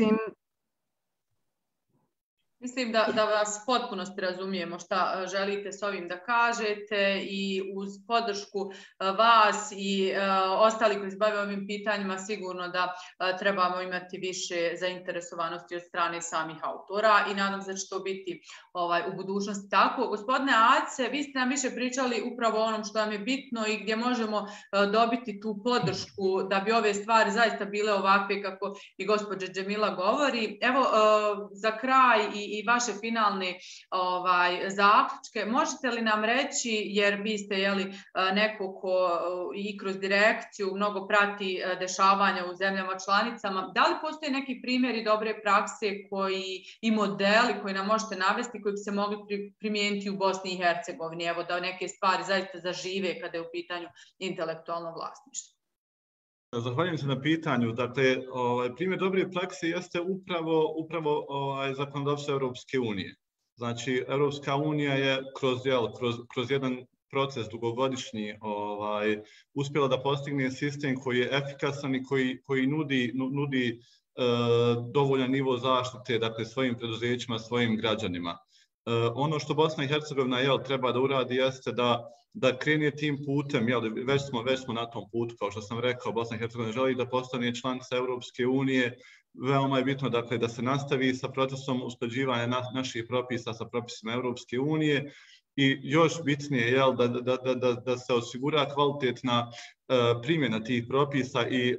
Mislim da vas potpunosti razumijemo šta želite s ovim da kažete i uz podršku vas i ostali koji se bave ovim pitanjima sigurno da trebamo imati više zainteresovanosti od strane samih autora i nadam se da će to biti u budućnosti tako. Gospodine Ace, vi ste nam više pričali upravo o onom što nam je bitno i gdje možemo dobiti tu podršku da bi ove stvari zaista bile ovakve kako i gospođa Džemila govori. Evo, za kraj i vaše finalne zaključke. Možete li nam reći, jer vi ste neko ko i kroz direkciju mnogo prati dešavanja u zemljama članicama, da li postoje neki primjeri dobre prakse i modeli koji nam možete navesti koji bi se mogli primijeniti u Bosni i Hercegovini, evo da neke stvari zaista zažive kada je u pitanju intelektualno vlasništvo? Zahvaljujem se na pitanju. Dakle, primjer dobre prakse jeste upravo zakonodavstvo Europske unije. Znači, Europska unija je kroz jedan proces dugogodišnji uspjela da postigne sistem koji je efikasan i koji nudi dovoljan nivo zaštite, dakle, svojim preduzećima, svojim građanima. Ono što Bosna i Hercegovina treba da uradi jeste da krene tim putem, već smo na tom putu, kao što sam rekao, Bosna i Hercegovina želi da postane članica Europske unije. Veoma je bitno, dakle, da se nastavi sa procesom usklađivanja naših propisa sa propisima Europske unije i još bitnije je da se osigura kvalitetna primjena tih propisa i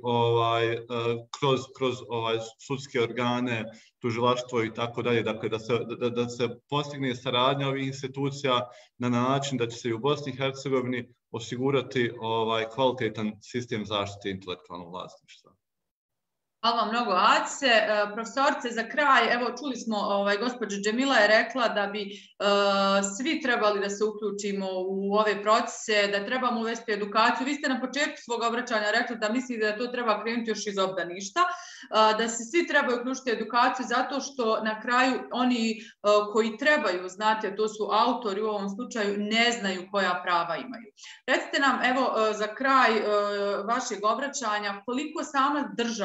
kroz sudske organe, tužilaštvo i tako dalje, dakle da se postigne saradnja ovih institucija na način da će se i u Bosni i Hercegovini osigurati kvalitetan sistem zaštite intelektualnog vlasništva. Hvala vam mnogo, Ace. Profesorice, za kraj, evo čuli smo, gospođa Džemila je rekla da bi svi trebali da se uključimo u ove procese, da trebamo uvesti edukaciju. Vi ste na početku svog obraćanja rekli da mislite da to treba krenuti još iz obdaništa, da se svi trebaju uključiti u edukaciju zato što na kraju oni koji trebaju znati, a to su autori u ovom slučaju, ne znaju koja prava imaju. Recite nam, evo, za kraj vašeg obraćanja, koliko sama država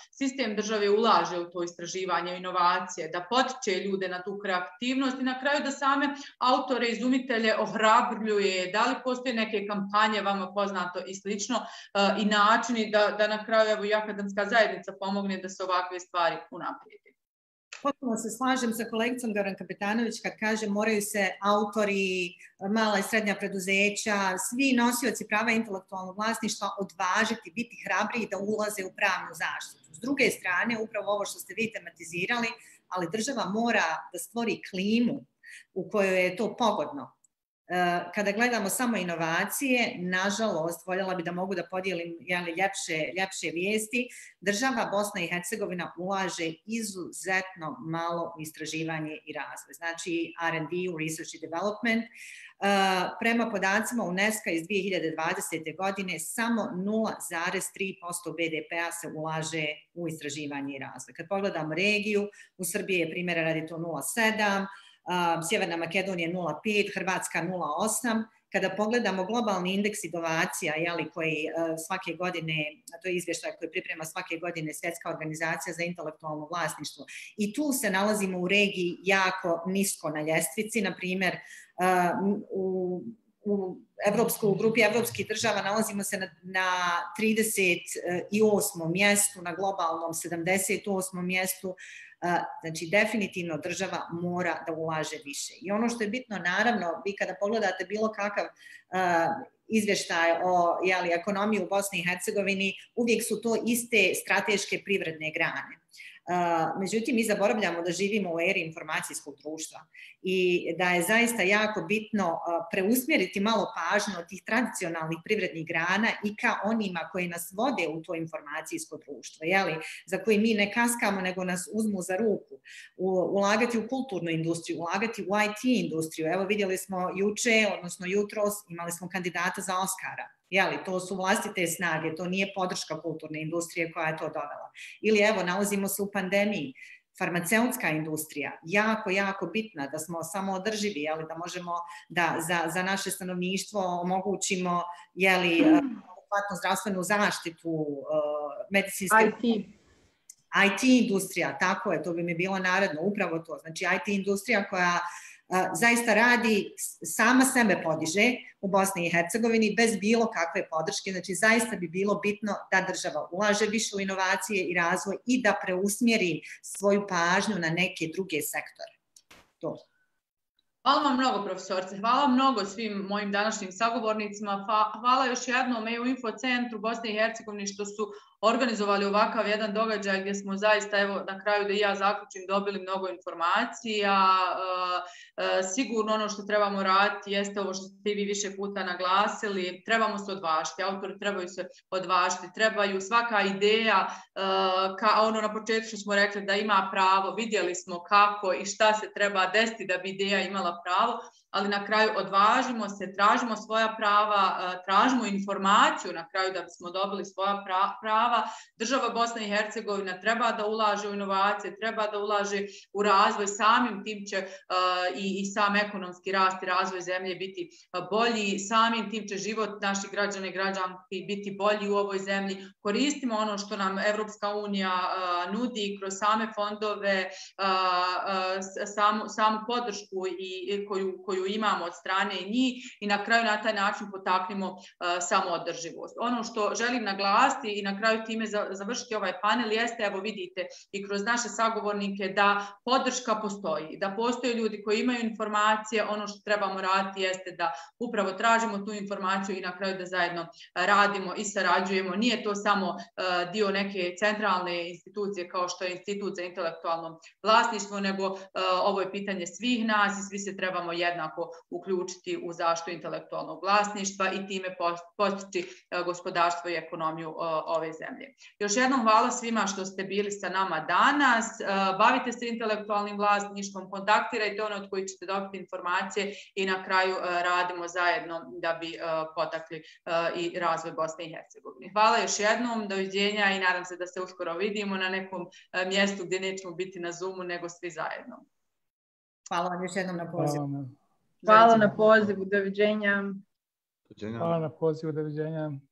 sistem države ulaže u to istraživanje, inovacije, da potiče ljude na tu kreativnost i na kraju da same autore, izumitelje ohrabljuje, da li postoje neke kampanje vama poznato i slično i načini da na kraju evo i akademska zajednica pomogne da se ovakve stvari unaprijedi. Potpuno se slažem sa kolegicom Goran Kapetanović kad kaže moraju se autori, mala i srednja preduzeća, svi nosioci prava intelektualnog vlasništva odvažiti, biti hrabriji da ulaze u pravnu zaštitu. S druge strane, upravo ovo što ste vi tematizirali, ali država mora da stvori klimu u kojoj je to pogodno. Kada gledamo samo inovacije, nažalost, voljela bi da mogu da podijelim ljepše vijesti, država Bosna i Hercegovina ulaže izuzetno malo u istraživanje i razvoj. Znači R&D, Research and Development. Prema podacima UNESCO iz 2020. godine samo 0,3% BDP-a se ulaže u istraživanje i razvoj. Kad pogledamo regiju, u Srbiji je primjera radi to 0,7%, Sjeverna Makedonija 0,5, Hrvatska 0,8. Kada pogledamo globalni indeks inovacija, koji svake godine, to je izvještaj koji priprema svake godine Svjetska organizacija za intelektualno vlasništvo, i tu se nalazimo u regiji jako nisko na ljestvici. Na primjer, u grupi evropskih država nalazimo se na 38. mjestu, na globalnom 78. mjestu. Znači, definitivno država mora da ulaže više. I ono što je bitno, naravno, vi kada pogledate bilo kakav izvještaj o ekonomiji u Bosni i Hercegovini, uvijek su to iste strateške privredne grane. Međutim, mi zaboravljamo da živimo u eri informacijskog društva i da je zaista jako bitno preusmjeriti malo pažnju od tih tradicionalnih privrednih grana i ka onima koji nas vode u to informacijsko društvo, za koji mi ne kaskamo nego nas uzmu za ruku. Ulagati u kulturnu industriju, ulagati u IT industriju. Evo vidjeli smo juče, odnosno jutros, imali smo kandidata za Oskara. To su vlastite snage, to nije podrška kulturne industrije koja je to dovela. Ili evo, nalazimo se u pandemiji, farmaceutska industrija, jako bitna, da smo samo održivi, da možemo da za naše stanovništvo omogućimo adekvatnu zdravstvenu zaštitu, medicinske... IT industrija, tako je, to bi mi bilo naredno, upravo to. Znači, IT industrija koja zaista radi, sama sebe podiže u Bosni i Hercegovini bez bilo kakve podrške. Znači, zaista bi bilo bitno da država ulaže više u inovacije i razvoj i da preusmjeri svoju pažnju na neke druge sektore. To. Hvala vam mnogo, profesorice. Hvala mnogo svim mojim današnjim sagovornicima. Hvala još jednom EU Info Centru Bosne i Hercegovine što su organizovali ovakav jedan događaj gdje smo zaista, evo na kraju da i ja zaključim, dobili mnogo informacija. Sigurno ono što trebamo raditi jeste ovo što ste vi više puta naglasili, trebamo se odvažiti, autori trebaju se odvažiti, trebaju svaka ideja, kao ono na početku što smo rekli da ima pravo, vidjeli smo kako i šta se treba desiti da bi ideja imala pravo, ali na kraju odvažimo se, tražimo svoja prava, tražimo informaciju na kraju da bismo dobili svoja prava. Država Bosna i Hercegovina treba da ulaže u inovacije, treba da ulaže u razvoj, samim tim će i sam ekonomski rast i razvoj zemlje biti bolji, samim tim će život naših građana i građanki biti bolji u ovoj zemlji. Koristimo ono što nam Evropska unija nudi kroz same fondove, samu podršku koju imamo od strane njih i na kraju na taj način potaknemo samoodrživost. Ono što želim naglasiti i na kraju time završiti ovaj panel jeste, evo vidite i kroz naše sagovornike, da podrška postoji, da postoje ljudi koji imaju informacije. Ono što trebamo raditi jeste da upravo tražimo tu informaciju i na kraju da zajedno radimo i sarađujemo. Nije to samo dio neke centralne institucije kao što je Institut za intelektualno vlasništvo, nego ovo je pitanje svih nas i svi se trebamo jednako uključiti u zaštitu intelektualnog vlasništva i time postići gospodarstvo i ekonomiju ove zemlje. Još jednom hvala svima što ste bili sa nama danas. Bavite se intelektualnim vlasništvom, kontaktirajte one od kojih ćete dobiti informacije i na kraju radimo zajedno da bi potakli i razvoj Bosne i Hercegovine. Hvala još jednom, doviđenja i nadam se da se uskoro vidimo na nekom mjestu gdje nećemo biti na Zoomu, nego svi zajedno. Hvala vam još jednom na pozivu. Hvala na pozivu, doviđenja. Hvala na pozivu, doviđenja.